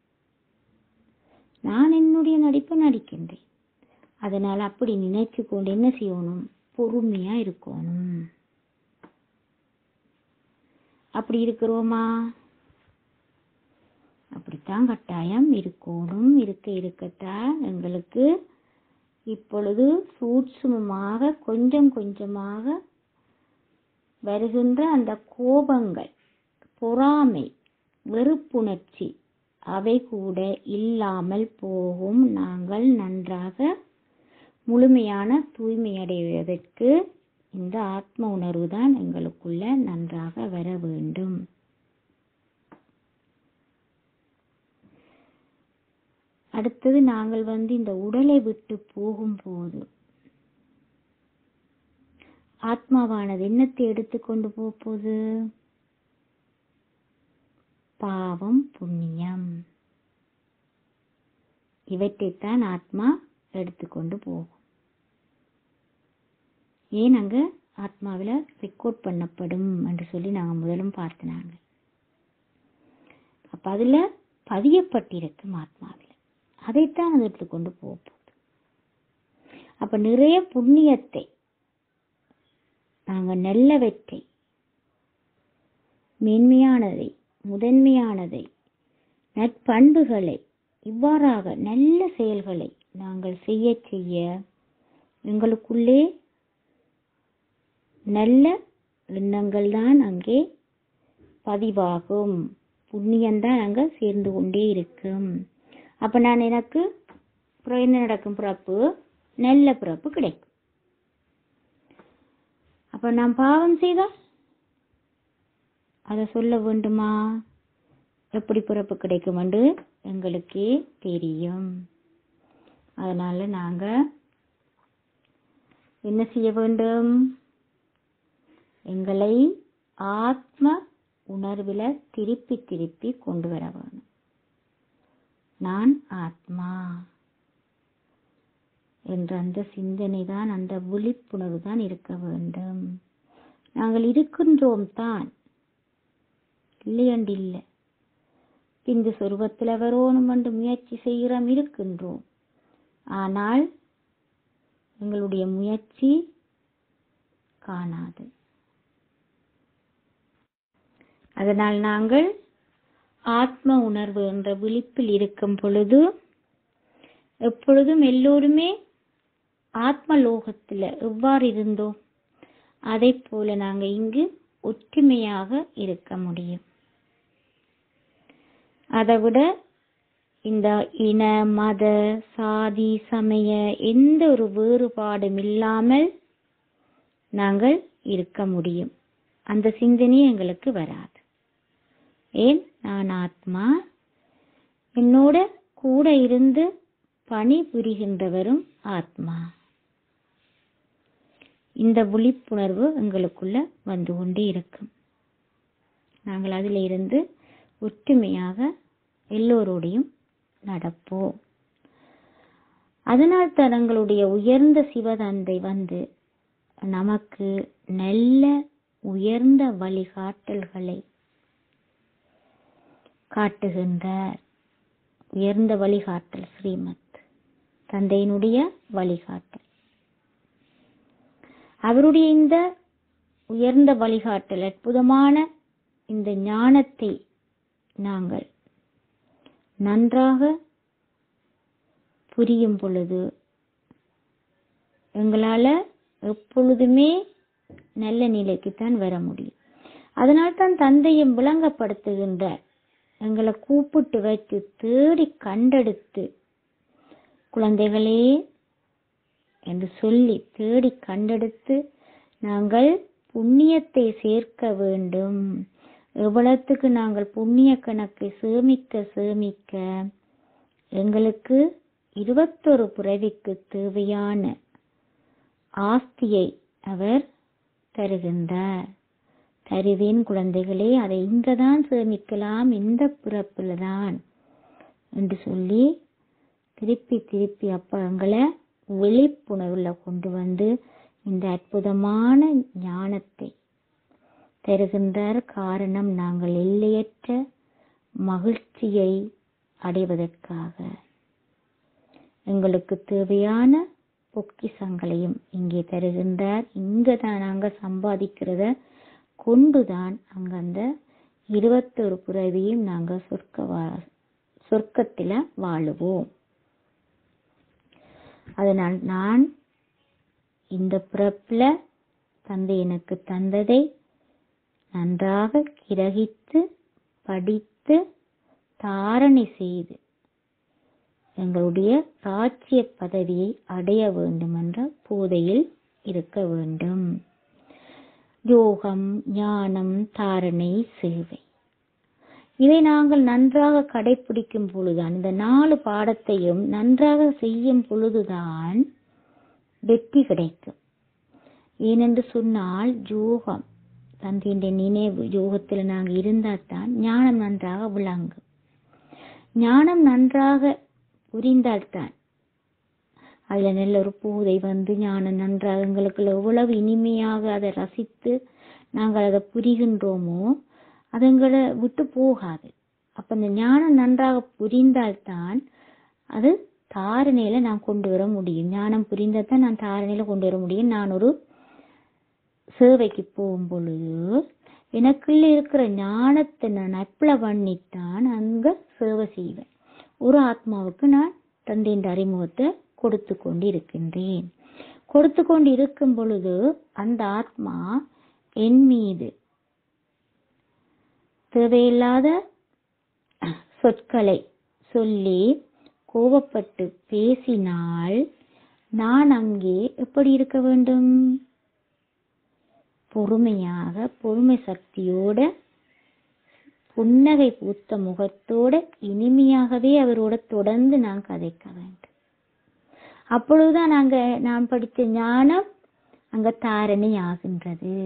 நான் என்னுடைய நடிப்பை நடிக்கின்றேன். அதனால அப்படி நினைச்சு கொண்டு என்ன செய்யணும்? பொறுமையா இருக்கணும். அப்படி இருக்கிறோமா? அப்படித்தான் கட்டாயம் இருக்கணும். இருக்கத்தான் எங்களுக்கு இப்பொழுது சூட்சுமமாக கொஞ்சம் கொஞ்சமாக வருகின்ற அந்த கோபங்கள், பொறாமை, வெறுப்புணர்ச்சி அவை கூட இல்லாமல் போகும். நாங்கள் நன்றாக முழுமையான தூய்மையடைவதற்கு இந்த ஆத்ம உணர்வு தான் எங்களுக்குள்ள நன்றாக வர வேண்டும். அடுத்தது நாங்கள் இந்த உடலை விட்டு போகும்போது ஆத்மாவானது என்னத்தை எடுத்துக்கொண்டு போகுது? பாவம், புண்ணியம் இவற்றைத்தான் ஆத்மா எடுத்துக்கொண்டு போகும். ஏன் அங்க ஆத்மாவில ரெக்கார்ட் பண்ணப்படும் என்று சொல்லி நாங்க முதலும் பார்த்தனாங்க. அப்ப அதுல பதியப்பட்டிருக்கும் ஆத்மாவில, அதைத்தான் அது எடுத்துக்கொண்டு போகுது. அப்ப நிறைய புண்ணியத்தை, நாங்க நல்லவற்றை, மேன்மையானதை, முதன்மையானதை, நற்பண்புகளை இவ்வாறாக நல்ல செயல்களை நாங்கள் செய்ய செய்ய எங்களுக்குள்ளே நல்ல எண்ணங்கள் தான் அங்கே பதிவாகும், புண்ணியம்தான் அங்க சேர்ந்து கொண்டே இருக்கும். அப்ப நான் எனக்கு என்ன நடக்கும்? பிறப்பு, நல்ல பிறப்பு கிடைக்கும். அப்ப நான் பாவம் செய்தால் அதை சொல்ல வேண்டுமா? எப்படி பிறப்பு கிடைக்கும் என்று எங்களுக்கே தெரியும். அதனால நாங்க என்ன செய்ய வேண்டும்? எங்களை ஆத்ம உணர்வில திருப்பி திருப்பி கொண்டு வர வேணும். நான் ஆத்மா என்ற அந்த சிந்தனை தான், அந்த விழிப்புணர்வு தான் இருக்க வேண்டும். நாங்கள் இருக்கின்றோம் தான், இல்லையண்டு இல்லை. பிந்து சொருபத்தில் வரணும் என்று முயற்சி செய்கிறோம், இருக்கின்றோம். ஆனால் எங்களுடைய முயற்சி காணாது. அதனால் நாங்கள் ஆத்ம உணர்வு என்ற விழிப்பில் இருக்கும் பொழுது எப்பொழுதும் எல்லோருமே ஆத்ம லோகத்தில் எவ்வாறு இருந்தோம் அதை போல நாங்கள் இங்கு ஒற்றுமையாக இருக்க முடியும். அதைவிட இந்த இன, மத, சாதி, சமய எந்த ஒரு வேறுபாடும் இல்லாமல் நாங்கள் இருக்க முடியும். அந்த சிந்தனை எங்களுக்கு வராது. ஏன்? நான் ஆத்மா, என்னோட கூட இருந்து பணி புரிகின்றவரும் ஆத்மா. இந்த விழிப்புணர்வு எங்களுக்குள்ள வந்து கொண்டே இருக்கும். நாங்கள் அதில் இருந்து ஒற்றுமையாக எல்லோரோடையும் நடப்போம். அதனால் தான் எங்களுடைய உயர்ந்த சிவதந்தை வந்து நமக்கு நல்ல உயர்ந்த வழிகாட்டல்களை காட்டுகின்றார். உயர்ந்த வழிகாட்டல் ஸ்ரீமத் தந்தையினுடைய வழிகாட்டல். அவருடைய இந்த உயர்ந்த வழிகாட்டல், அற்புதமான இந்த ஞானத்தை நாங்கள் நன்றாக புரியும் பொழுது எங்களால எப்பொழுதுமே நல்ல நிலைக்குத்தான் வர முடியும். அதனால்தான் தந்தையும் விளங்கப்படுத்துகின்றார். எங்களை கூப்பிட்டு வைத்து தேடி கண்டெடுத்து, குழந்தைகளே என்று சொல்லி தேடி கண்டெடுத்து நாங்கள் புண்ணியத்தை சேர்க்க வேண்டும். எவ்வளத்துக்கு நாங்கள் புண்ணிய கணக்கை சேமிக்க சேமிக்க எங்களுக்கு 21 பிறவிக்கு தேவையான ஆஸ்தியை அவர் தருகின்றார். தருவேன் குழந்தைகளே, அதை இங்கதான் சேமிக்கலாம், இந்த பிறப்புல தான் என்று சொல்லி திருப்பி திருப்பி அப்ப எங்களை விழிப்புணர்வுல கொண்டு வந்து இந்த அற்புதமான ஞானத்தை தருகின்றார். காரணம், நாங்கள் எல்லையற்ற மகிழ்ச்சியை அடைவதற்காக எங்களுக்கு தேவையான பொக்கிஷங்களையும் இங்கே தருகின்றார். இங்கதான் நாங்கள் சம்பாதிக்கிறத கொண்டுதான் அங்க அந்த 21 பிறவியும் நாங்கள் சொர்க்கத்தில வாழுவோம். அதனால் நான் இந்த பிறப்புல தந்தை எனக்கு தந்ததை நன்றாக கிரகித்து படித்து தாரணை செய்து எங்களுடைய ராஜ்ய பதவியை அடைய வேண்டும் என்ற போதையில் இருக்க வேண்டும். யோகம், ஞானம், தாரணை, சேவை, இதை நாங்கள் நன்றாக கடைபிடிக்கும் பொழுதுதான், இந்த 4 பாடத்தையும் நன்றாக செய்யும் பொழுதுதான் வெற்றி கிடைக்கும். ஏனென்று சொன்னால் யோகம், தந்தையின் நினைவு யோகத்தில் நாங்கள் இருந்தால் தான் ஞானம் நன்றாக விளங்கும். ஞானம் நன்றாக புரிந்தால்தான் அதுல நல்ல ஒரு போதை வந்து ஞானம் நன்றாக எங்களுக்கு எவ்வளவு இனிமையாக அதை ரசித்து நாங்கள் அதை புரிகின்றோமோ அது எங்களை விட்டு போகாது. அப்ப அந்த ஞானம் நன்றாக புரிந்தால்தான் அது தாரணையில நான் கொண்டு வர முடியும். ஞானம் புரிந்தால்தான் நான் தாரணையில கொண்டு வர முடியும். நான் ஒரு சேவைக்கு போகும் பொழுது எனக்குள்ள இருக்கிற ஞானத்தை நான் அப்ளை பண்ணித்தான் அங்க சேவை செய்வேன். ஒரு ஆத்மாவுக்கு நான் தந்தையின் அறிமுகத்தை கொடுத்து கொண்டு இருக்கின்றேன். கொடுத்து கொண்டு இருக்கும் பொழுது அந்த ஆத்மா என் மீது தேவையில்லாத சொற்களை சொல்லி கோபப்பட்டு பேசினால் நான் அங்கே எப்படி இருக்க வேண்டும்? பொறுமையாக, பொறுமை சக்தியோட, புன்னகை பூத்த முகத்தோட, இனிமையாகவே அவரோட தொடர்ந்து நான் கதைக்க வேண்டும். அப்பொழுதுதான் நான் படித்த ஞானம் அங்க தாரணை ஆகின்றது.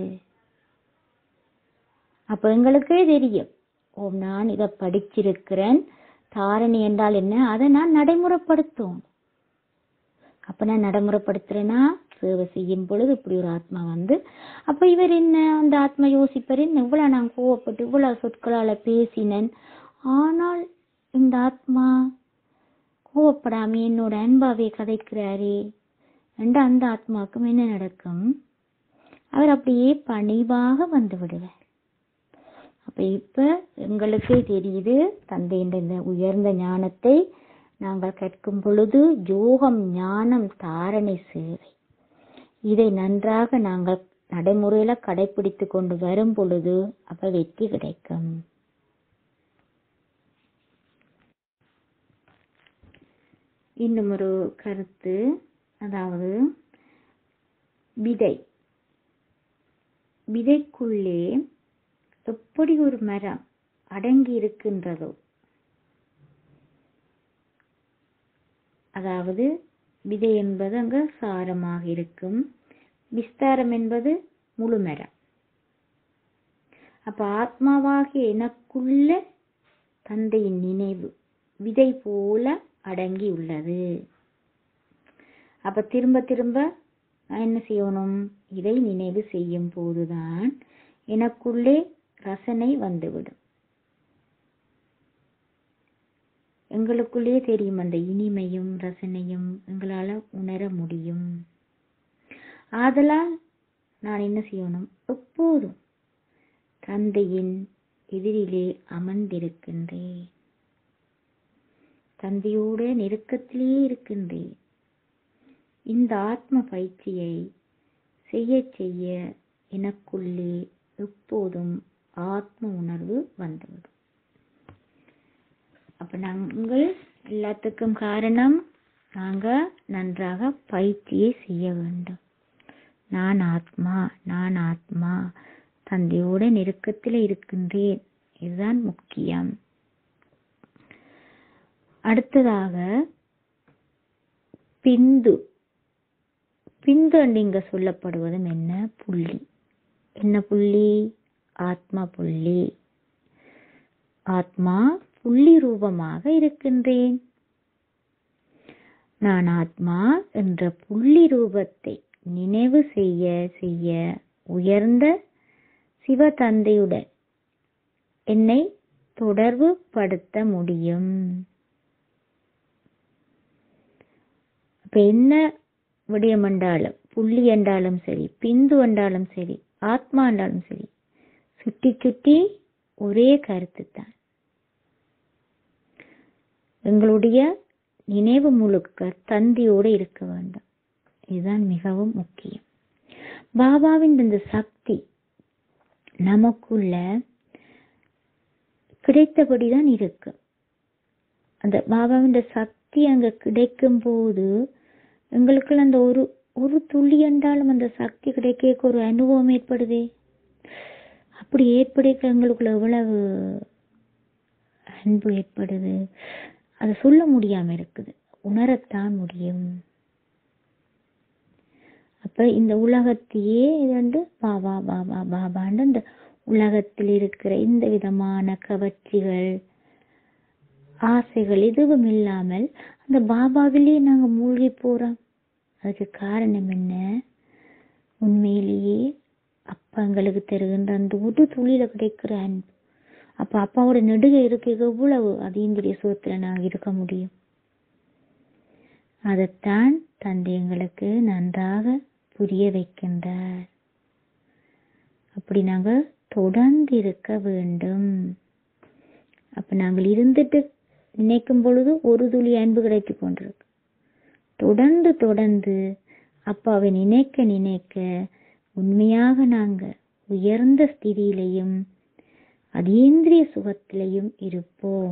அப்ப எங்களுக்கே தெரியும், நான் இதை படிச்சிருக்கிறேன், தாரணை என்றால் என்ன, அதை நான் நடைமுறைப்படுத்தும். அப்ப நான் நடைமுறைப்படுத்துறேன்னா, சேவை செய்யும் பொழுது இப்படி ஒரு ஆத்மா வந்து, அப்ப இவர் என்ன, அந்த ஆத்மா யோசிப்பார், என்ன இவ்வளவு நான் கோவப்பட்டு இவ்வளவு சொற்களால பேசினேன், ஆனால் இந்த ஆத்மா கோவப்படாம என்னோட அன்பாவே கதைக்கிறாரே என்று அந்த ஆத்மாவுக்கும் என்ன நடக்கும்? அவர் அப்படியே பணிவாக வந்து விடுவார். அப்ப இப்ப எங்களுக்கே தெரியுது, தந்தையின் இந்த உயர்ந்த ஞானத்தை நாங்கள் கற்கும் பொழுது யோகம், ஞானம், தாரணை, சேவை, இதை நன்றாக நாங்கள் நடைமுறையில கடைபிடித்து கொண்டு வரும் பொழுது அப்ப வெற்றி கிடைக்கும். இன்னும் ஒரு கருத்து, அதாவது விதைக்குள்ளே எப்படி ஒரு மரம் அடங்கி இருக்கின்றதோ, அதாவது விதை என்பது அங்க சாரமாக இருக்கும், விஸ்தாரம் என்பது முழு மரம். அப்ப ஆத்மாவாகிய எனக்குள்ள தந்தையின் நினைவு விதை போல அடங்கி உள்ளது. அப்ப திரும்ப திரும்ப என்ன செய்யணும்? இதை நினைவு செய்யும் போதுதான் எனக்குள்ளே ரசனை வந்துவிடும். எங்களுக்குள்ளே தெரியும், அந்த இனிமையும் ரசனையும் எங்களால உணர முடியும். ஆதலால் நான் என்ன செய்யணும்? எப்போதும் தந்தையின் எதிரிலே அமர்ந்திருக்கின்றேன், தந்தையோட நெருக்கத்திலே இருக்கின்றேன். இந்த ஆத்ம பயிற்சியை செய்ய செய்ய எனக்குள்ளே எப்போதும் ஆத்ம உணர்வு வந்துவிடும். அப்ப நாங்கள் எல்லாத்துக்கும் காரணம், நாங்க நன்றாக பயிற்சியை செய்ய வேண்டும். நான் ஆத்மா, நான் ஆத்மா, தந்தையோட நெருக்கத்தில் இருக்கின்றேன், இதுதான் முக்கியம். அடுத்ததாக பிந்து என்று இங்க சொல்லப்படுவதும் என்ன? புள்ளி. என்ன புள்ளி? ஆத்மா புள்ளி. ஆத்மா புள்ளி ரூபமாக இருக்கின்றேன். நான் ஆத்மா என்ற புள்ளி ரூபத்தை நினைவு செய்ய செய்ய உயர்ந்த சிவ தந்தையுடன் என்னை தொடர்பு படுத்த முடியும். அப்ப என்ன விடயம் என்றாலும், புள்ளி என்றாலும் சரி, பிந்து என்றாலும் சரி, ஆத்மா என்றாலும் சரி, சுட்டி சுட்டி ஒரே கருத்து தான். எங்களுடைய நினைவு முழுக்க தந்தையோடு இருக்க வேண்டும். இதுதான் மிகவும் முக்கியம். பாபாவின் இந்த சக்தி நமக்குள்ள கிடைத்தபடிதான் இருக்கு. அந்த பாபாவின் சக்தி அங்க கிடைக்கும் போது எங்களுக்குள்ள அந்த ஒரு துளி என்றாலும் அந்த சக்தி கிடைக்க ஒரு அனுபவம் ஏற்படுதே. அப்படி ஏற்படுத்த எங்களுக்குள்ள எவ்வளவு அன்பு ஏற்படுது, அதை சொல்ல முடியாம இருக்குது, உணரத்தான் முடியும். அப்ப இந்த உலகத்தையே இது பாபா பாபா பாபான்னு இந்த உலகத்தில் இருக்கிற இந்த விதமான கவர்ச்சிகள், ஆசைகள் எதுவும் இல்லாமல் அந்த பாபாவிலேயே நாங்க மூழ்கி போறோம். அதுக்கு காரணம் என்ன? உண்மையிலேயே அப்பா எங்களுக்கு தருகின்ற அந்த ஒரு துளியில கிடைக்கிற அன்பு. அப்ப அப்பாவோட நெடுகை இருக்க எவ்வளவு அதீந்திரிய சுகத்துல நாங்க இருக்க முடியும். அதைத்தான் தந்தை எங்களுக்கு நன்றாக புரிய வைக்கின்றார். அப்படி நாங்க தொடர்ந்து இருக்க வேண்டும். அப்ப நாங்கள் இருந்துட்டு நினைக்கும் பொழுது ஒரு துளி அன்பு கிடைத்துக் கொண்டிருக்கு. தொடர்ந்து தொடர்ந்து அப்பாவை நினைக்க நினைக்க உண்மையாக நாங்க உயர்ந்த ஸ்திதியிலையும் அதீந்திரிய சுகத்திலையும் இருப்போம்.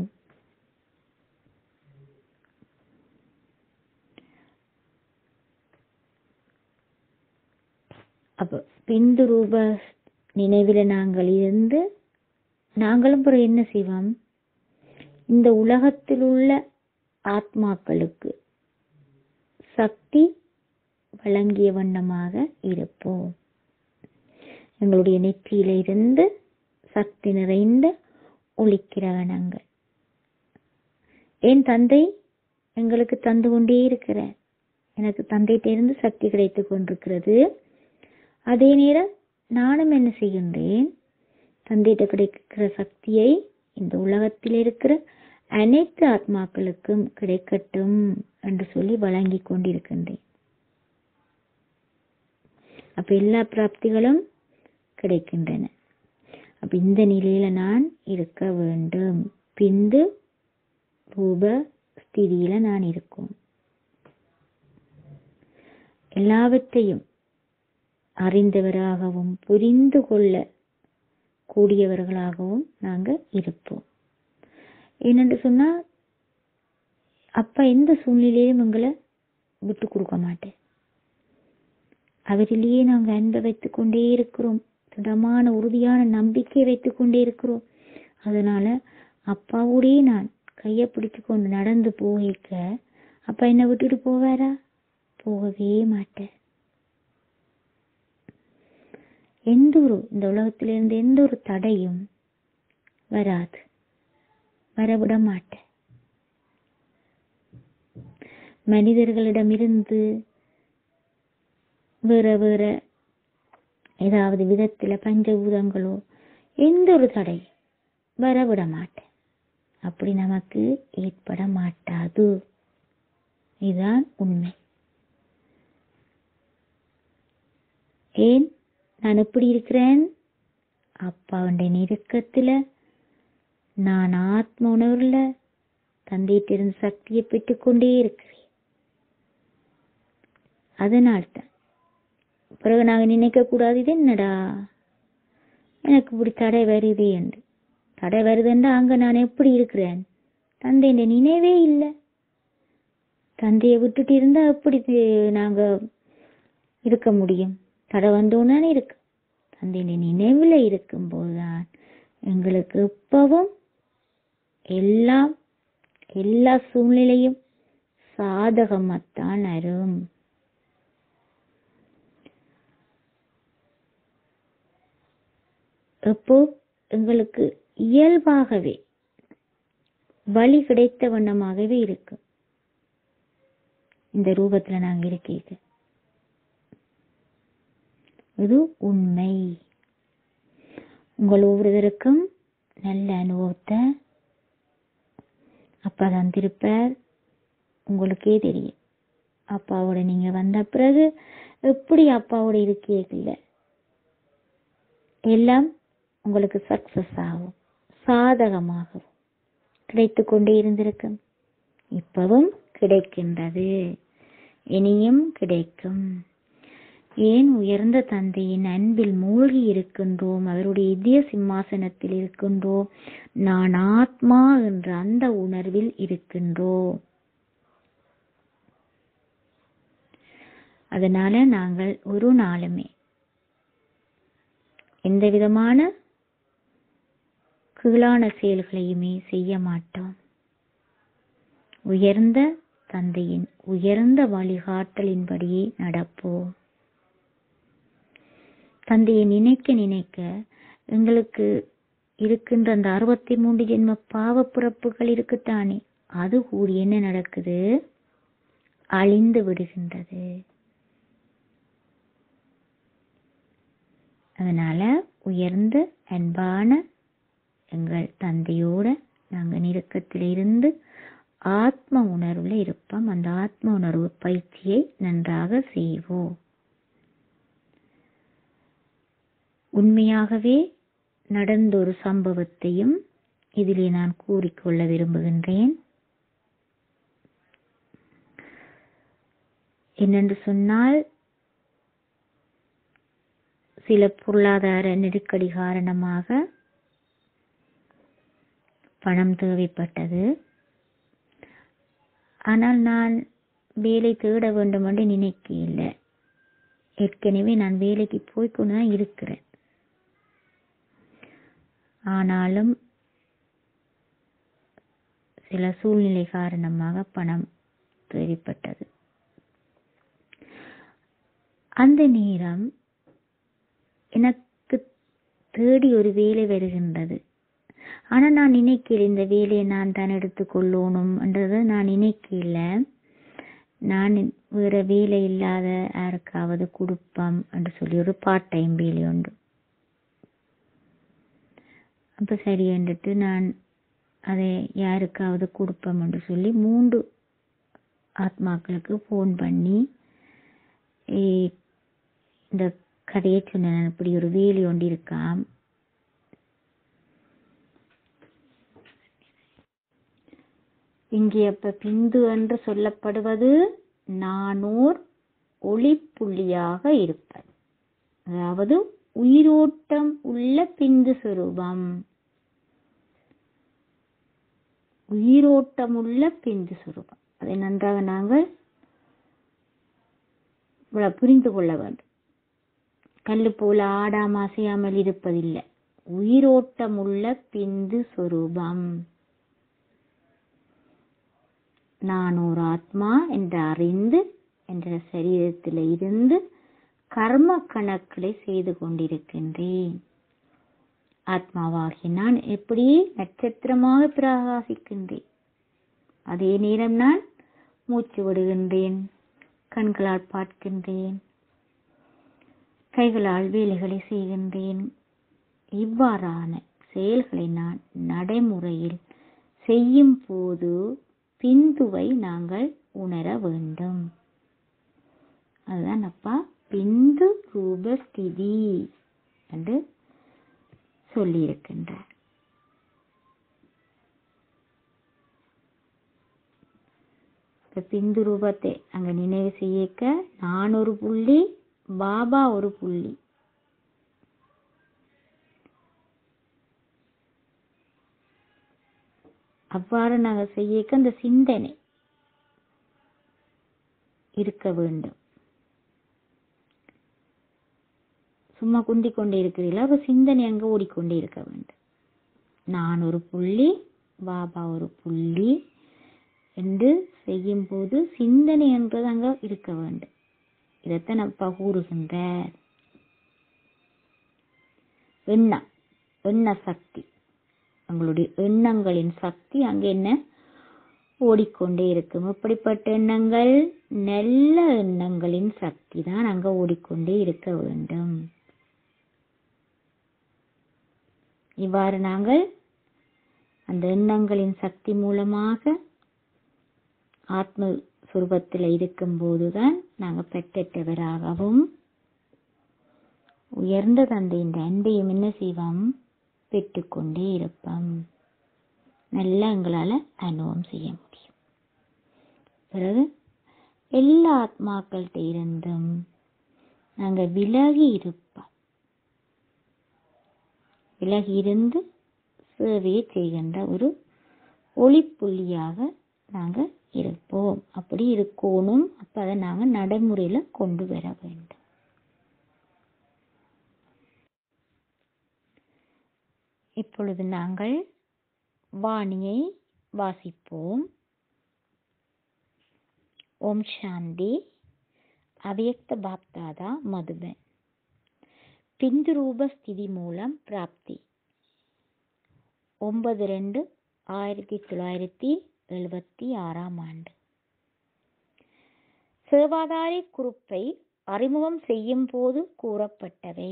அப்ப பிந்து ரூப நினைவில நாங்கள் இருந்து நாங்களும் பிறகு என்ன செய்வோம், இந்த உலகத்தில் உள்ள ஆத்மாக்களுக்கு சக்தி வழங்கிய வண்ணமாக இருப்போம். எங்களுடைய நெற்றியில இருந்து சக்தி நிறைந்த ஒளிக்கிரகணங்கள் என் தந்தை எங்களுக்கு தந்து கொண்டே இருக்கிறார். எனக்கு தந்தையிட்ட இருந்து சக்தி கிடைத்துக் கொண்டிருக்கிறது. அதே நேரம் நானும் என்ன செய்கின்றேன், தந்தையிட்ட கிடைக்கிற சக்தியை இந்த உலகத்தில் இருக்கிற அனைத்து ஆத்மாக்களுக்கும் கிடைக்கட்டும் என்று சொல்லி வழங்கி கொண்டிருக்கின்றேன். அப்ப எல்லா பிராப்திகளும் கிடைக்கின்றன. அப்ப இந்த நிலையில நான் இருக்க வேண்டும். பிந்து ரூப ஸ்திதியில நான் இருக்கும். எல்லாவற்றையும் அறிந்தவராகவும் புரிந்து கொள்ள கூடியவர்களாகவும் நாங்க இருப்போம். ஏனென்று சொன்னா அப்பா எந்த சூழ்நிலையிலும் எங்களை விட்டு கொடுக்க மாட்டேன். அவரிலேயே நாங்க அன்பை வைத்துக் கொண்டே இருக்கிறோம். திடமான உறுதியான நம்பிக்கை வைத்துக் கொண்டே இருக்கிறோம். அதனால அப்பாவோடே நான் கையை பிடிச்சு கொண்டு நடந்து போகிக்க அப்பா என்ன விட்டுட்டு போவாரா? போகவே மாட்டேன். இந்த உலகத்திலிருந்து எந்த ஒரு தடையும் வராது, வரவிட மாட்டேன். மனிதர்களிடமிருந்து வேற வேற ஏதாவது விதத்துல பஞ்சபூதங்களோ எந்த ஒரு தடை வரவிட மாட்டேன். அப்படி நமக்கு ஏற்பட மாட்டாது. இதுதான் உண்மை. ஏன் நான் எப்படி இருக்கிறேன்? அப்பாவுடைய நெருக்கத்துல நான் ஆத்ம உணர்வுல தந்தையிட்டிருந்து சக்தியை பெற்றுக் கொண்டே இருக்கிறேன். அதனால்தான் பிறகு நாங்க நினைக்க கூடாது, இது என்னடா எனக்கு இப்படி தடை வருது என்று. தடை வருதுன்னா அங்க நான் எப்படி இருக்கிறேன்? தந்தையின் நினைவே இல்லை. தந்தையை விட்டுட்டு இருந்தா எப்படி நாங்க இருக்க முடியும்? தடை வந்தோன்னு இருக்கு. தந்தையின் நினைவுல இருக்கும் போதுதான் எங்களுக்கு எப்பவும் எல்லா சூழ்நிலையும் சாதகமாத்தான் அரும். எப்போ எங்களுக்கு இயல்பாகவே வழி கிடைத்த வண்ணமாகவே இருக்கும். இந்த ரூபத்துல நாங்க இருக்கீங்க. இது உண்மை. உங்கள் ஒவ்வொருவருக்கும் நல்ல அனுபவத்தை அப்பா தந்திருப்பார். உங்களுக்கே தெரியும் அப்பாவோட நீங்க வந்த பிறகு எப்படி அப்பாவோட இருக்கீங்க. எல்லாம் உங்களுக்கு சக்சஸ் ஆகும், சாதகமாகவும் கிடைத்து கொண்டே இருந்திருக்கும். இப்பவும் கிடைக்கின்றது, இனியும் கிடைக்கும். ஏன் உயர்ந்த தந்தையின் அன்பில் மூழ்கி இருக்கின்றோம், அவருடைய இதய சிம்மாசனத்தில் இருக்கின்றோம், நான் ஆத்மா என்ற அந்த உணர்வில் இருக்கின்றோம். அதனால நாங்கள் ஒரு நாளுமே எந்த விதமான கீழான செயல்களையுமே செய்ய மாட்டோம். உயர்ந்த தந்தையின் உயர்ந்த வழிகாட்டலின்படியே நடப்போம். தந்தையை நினைக்க நினைக்க எங்களுக்கு இருக்கின்ற அந்த 63 ஜென்ம பாவ பிறப்புகள் இருக்குத்தானே, அது கூடி என்ன நடக்குது? அழிந்து விடுகின்றது. அதனால உயர்ந்த அன்பான எங்கள் தந்தையோட நாங்க நெருக்கத்தில் இருந்து ஆத்ம உணர்வுல இருப்போம். அந்த ஆத்ம உணர்வு பயிற்சியை நன்றாக செய்வோம். உண்மையாகவே நடந்த ஒரு சம்பவத்தையும் இதிலே நான் கூறிக்கொள்ள விரும்புகின்றேன். என்னென்று சொன்னால் சில பொருளாதார நெருக்கடி காரணமாக பணம் தேவைப்பட்டது. ஆனால் நான் வேலை தேட வேண்டும் என்று நினைக்கல. ஏற்கனவே நான் வேலைக்கு போய்க்கொண்டு தான் இருக்கிறேன். ஆனாலும் சில சூழ்நிலை காரணமாக பணம் தேவைப்பட்டது. அந்த நேரம் எனக்கு தேடி ஒரு வேலை வருகின்றது. ஆனால் நான் நினைக்கல இந்த வேலையை நான் தான் எடுத்துக்கொள்ளணும் என்றதை நான் நினைக்கல. நான் வேற வேலை இல்லாத யாருக்காவது கொடுப்போம் என்று சொல்லி ஒரு பார்ட் டைம் வேலை உண்டு. அப்போ சரி என்றிட்டு நான் அதை யாருக்காவது கொடுப்போம் என்று சொல்லி 3 ஆத்மாக்களுக்கு ஃபோன் பண்ணி இந்த கதையை சொன்னேன். இப்படி ஒரு வேலை ஒன்று இருக்காம், இங்கே அப்ப பிந்து என்று சொல்லப்படுவது நானூர் ஒளிப்புள்ளியாக இருப்பது, அதாவது உயிரோட்டம் உள்ள பிந்து சுரூபம். உயிரோட்டமுள்ள பிந்து சுரூபம், அதை நன்றாக நாங்கள் புரிந்து கொள்ள வேண்டும். கல்லு போல ஆடாம அசையாமல் இருப்பதில்லை. உயிரோட்டமுள்ள பிந்து சுரூபம். நான் ஒரு ஆத்மா என்று அறிந்து என்ற சரீரத்தில் இருந்து கர்ம கணக்குகளை செய்து கொண்டிருக்கின்றேன். ஆத்மாவாகி நான் எப்படி நட்சத்திரமாக பிரகாசிக்கின்றேன். அதே நேரம் நான் மூச்சு விடுகின்றேன், கண்களால் பார்க்கின்றேன், கைகளால் வேலைகளை செய்கின்றேன். இவ்வாறான செயல்களை நான் நடைமுறையில் செய்யும் போது பிந்துவை நாங்கள் உணர வேண்டும். அதுதான் அப்பா பிந்து ரூபஸ்திதி என்று சொல்லியிருக்கின்றார். பிந்து ரூபத்தை அங்க நினைவு செய்யக்க நான் ஒரு புள்ளி, பாபா ஒரு புள்ளி. அவ்வாறு நாங்கள் செய்யக்க அந்த சிந்தனை இருக்க வேண்டும். சும்மா குந்தி கொண்டே இருக்கிறீங்களா, அப்ப சிந்தனை அங்க ஓடிக்கொண்டே இருக்க வேண்டும். நான் ஒரு புள்ளி, பாபா ஒரு புள்ளி என்று செய்யும் போது சிந்தனை என்றது அங்க இருக்க வேண்டும். இதைத்தான் அப்பா கூறுகின்றார். எண்ண சக்தி, உங்களுடைய எண்ணங்களின் சக்தி அங்க என்ன ஓடிக்கொண்டே இருக்கும். எப்படிப்பட்ட எண்ணங்கள்? நல்ல எண்ணங்களின் சக்தி தான் அங்க ஓடிக்கொண்டே இருக்க வேண்டும். இவ்வாறு நாங்கள் அந்த எண்ணங்களின் சக்தி மூலமாக ஆத்ம சுரூபத்தில் இருக்கும் போதுதான் நாங்கள் பெற்றவராகவும் உயர்ந்த தந்தையின் அன்பையும் என்ன செய்வோம்? பெற்றுக்கொண்டே இருப்போம். நல்லா எங்களால அனுபவம் செய்ய முடியும். பிறகு எல்லா ஆத்மாக்கள்கிட்ட இருந்தும் நாங்க விலகி இருப்போம். விலகி இருந்து சேவையை செய்கின்ற ஒரு ஒளிப்புள்ளியாக நாங்க இருப்போம். அப்படி இருக்கணும். அப்ப அதை நாங்க நடைமுறையில கொண்டு வர வேண்டும். இப்பொழுது நாங்கள் வாணியை வாசிப்போம். ஓம் சாந்தி. அவ்யக்த பாப்தாதா மதுபன். பிந்து ரூப ஸ்திதி மூலம் பிராப்தி 9/2/1976 சேவாதாரி குரூப்பை அறிமுகம் செய்யும் போது கூறப்பட்டவை.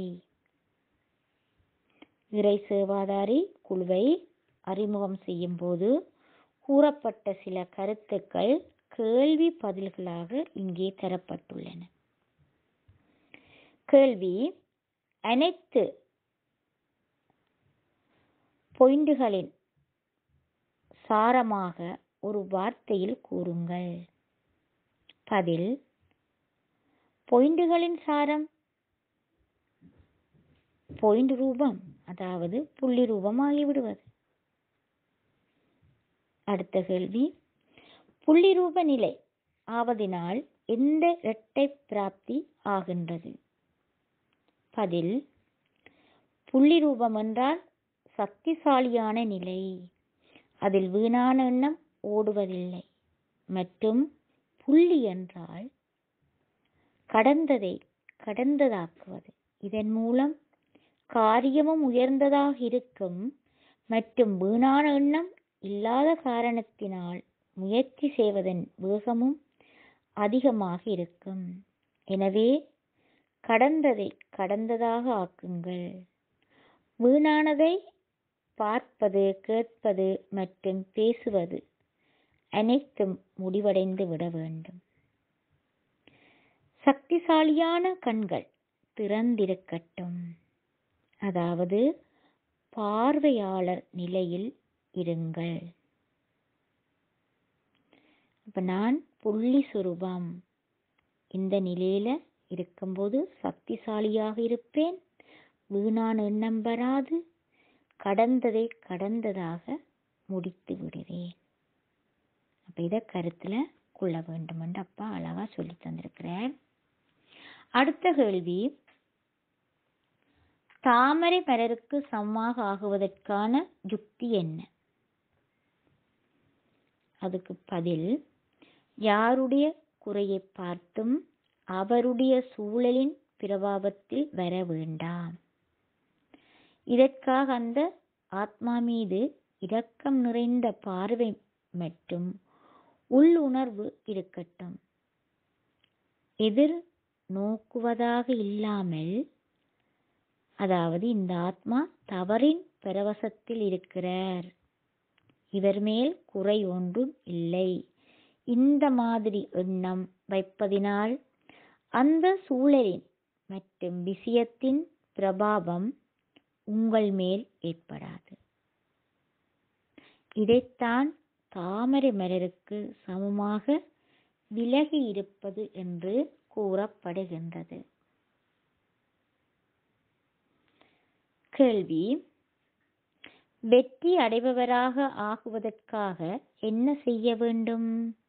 இறை சேவாதாரி குழுவை அறிமுகம் செய்யும் போது கூறப்பட்ட சில கருத்துக்கள் கேள்வி பதில்களாக இங்கே தரப்பட்டுள்ளன. கேள்வி: அனைத்து பாயிண்டுகளின் சாரமாக ஒரு வார்த்தையில் கூறுங்கள். பதில்: பாயிண்டுகளின் சாரம் பாயிண்ட் ரூபம், அதாவது புள்ளி ரூபம் ஆகிவிடுவது. அடுத்த கேள்வி, புள்ளி ரூப நிலை ஆவதினால் எந்த இரட்டை பிராப்தி ஆகின்றது? பதில், புள்ளி ரூபம் என்றால் சக்திசாலியான நிலை, அதில் வீணான எண்ணம் ஓடுவதில்லை. மற்றும் புள்ளி என்றால் கடந்ததை கடந்ததாக்குவது, இதன் மூலம் காரியமும் உயர்ந்ததாக இருக்கும். மற்றும் வீணான எண்ணம் இல்லாத காரணத்தினால் முயற்சி செய்வதன் வேகமும் அதிகமாக இருக்கும். எனவே கடந்ததை கடந்ததாக ஆக்குங்கள். வீணானதை பார்ப்பது, கேட்பது மற்றும் பேசுவது அனைத்தும் முடிவடைந்து விட வேண்டும். சக்திசாலியான கண்கள் திறந்திருக்கட்டும், அதாவது பார்வையாளர் நிலையில் இருங்கள். அப்ப நான் புள்ளி சுரூபம் இந்த நிலையில இருக்கும்போது சக்திசாலியாக இருப்பேன், வீணான எண்ணம் வராது, கடந்ததை கடந்ததாக முடித்து விடுவேன். அப்ப இதை கருத்துல கொள்ள வேண்டும் என்று அப்பா அழகா சொல்லி தந்திருக்கிறார். அடுத்த கேள்வி, தாமரை மலருக்கு சமமாக ஆகுவதற்கான யுக்தி என்ன? அதுக்கு பதில், யாருடைய குறையை பார்த்தும் அவருடைய சூழலின் பிரபாவத்தில் வர வேண்டாம். இதற்காக அந்த ஆத்மா மீது இரக்கம் நிறைந்த பார்வை மற்றும் உள்ளுணர்வு இருக்கட்டும். எதிர் நோக்குவதாக இல்லாமல், அதாவது இந்த ஆத்மா தவறின் பரவசத்தில் இருக்கிறார், இவர் மேல் குறை ஒன்றும் இல்லை, இந்த மாதிரி எண்ணம் வைப்பதினால் அந்த சூழலின் மற்றும் விஷயத்தின் பிரபாவம் உங்கள் மேல் ஏற்படாது. இதைத்தான் தாமரை மலருக்கு சமமாக விலகி இருப்பது என்று கூறப்படுகின்றது. கேள்வி, வெற்றி அடைபவராக ஆகுவதற்காக என்ன செய்ய வேண்டும்?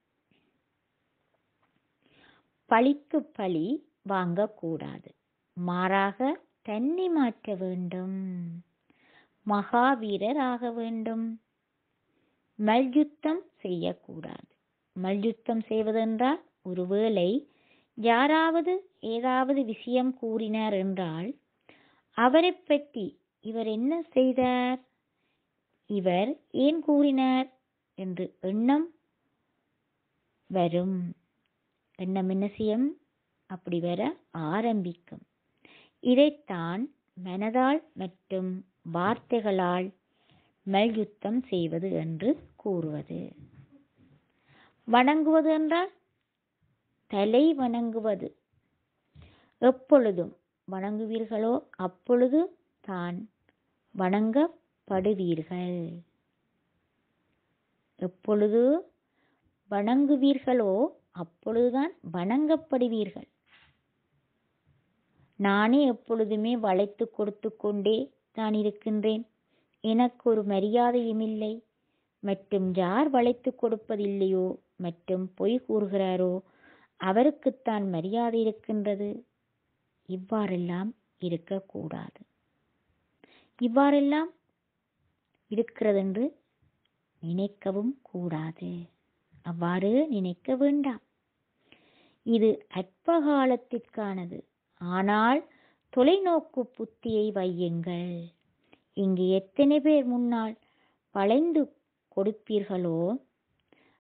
பழிக்கு பழி வாங்கக்கூடாது, மாறாக தன்னை மாற்ற வேண்டும், மகாவீரர் ஆக வேண்டும். மல்யுத்தம் செய்யக்கூடாது. மல்யுத்தம் செய்வதென்றால், ஒருவேளை யாராவது ஏதாவது விஷயம் கூறினார் என்றால் அவரை பற்றி இவர் என்ன செய்தார், இவர் ஏன் கூறினார் என்று எண்ணம் வரும். எண்ணம் என்ன செய்யும்? அப்படி வர ஆரம்பிக்கும். இதைத்தான் மனதால் மற்றும் வார்த்தைகளால் மல்யுத்தம் செய்வது என்று கூறுவது. வணங்குவது என்றால் தலை வணங்குவது. எப்பொழுதும் வணங்குவீர்களோ அப்பொழுது தான் வணங்கப்படுவீர்கள். எப்பொழுது வணங்குவீர்களோ அப்பொழுதுதான் வணங்கப்படுவீர்கள். நானே எப்பொழுதுமே வளைத்து கொடுத்து கொண்டே தான் இருக்கின்றேன், எனக்கு ஒரு மரியாதையும் இல்லை, மற்றும் யார் வளைத்து கொடுப்பதில்லையோ மற்றும் பொய் கூறுகிறாரோ அவருக்குத்தான் மரியாதை இருக்கின்றது. இவ்வாறெல்லாம் இருக்கக்கூடாது. இவ்வாறெல்லாம் இருக்கிறதென்று நினைக்கவும் கூடாது. அவ்வாறு நினைக்க வேண்டாம். இது அற்ப காலத்திற்கானது. ஆனால் தொலைநோக்கு புத்தியை வையுங்கள். இங்கு எத்தனை பேர் முன்னால் வளைந்து கொடுப்பீர்களோ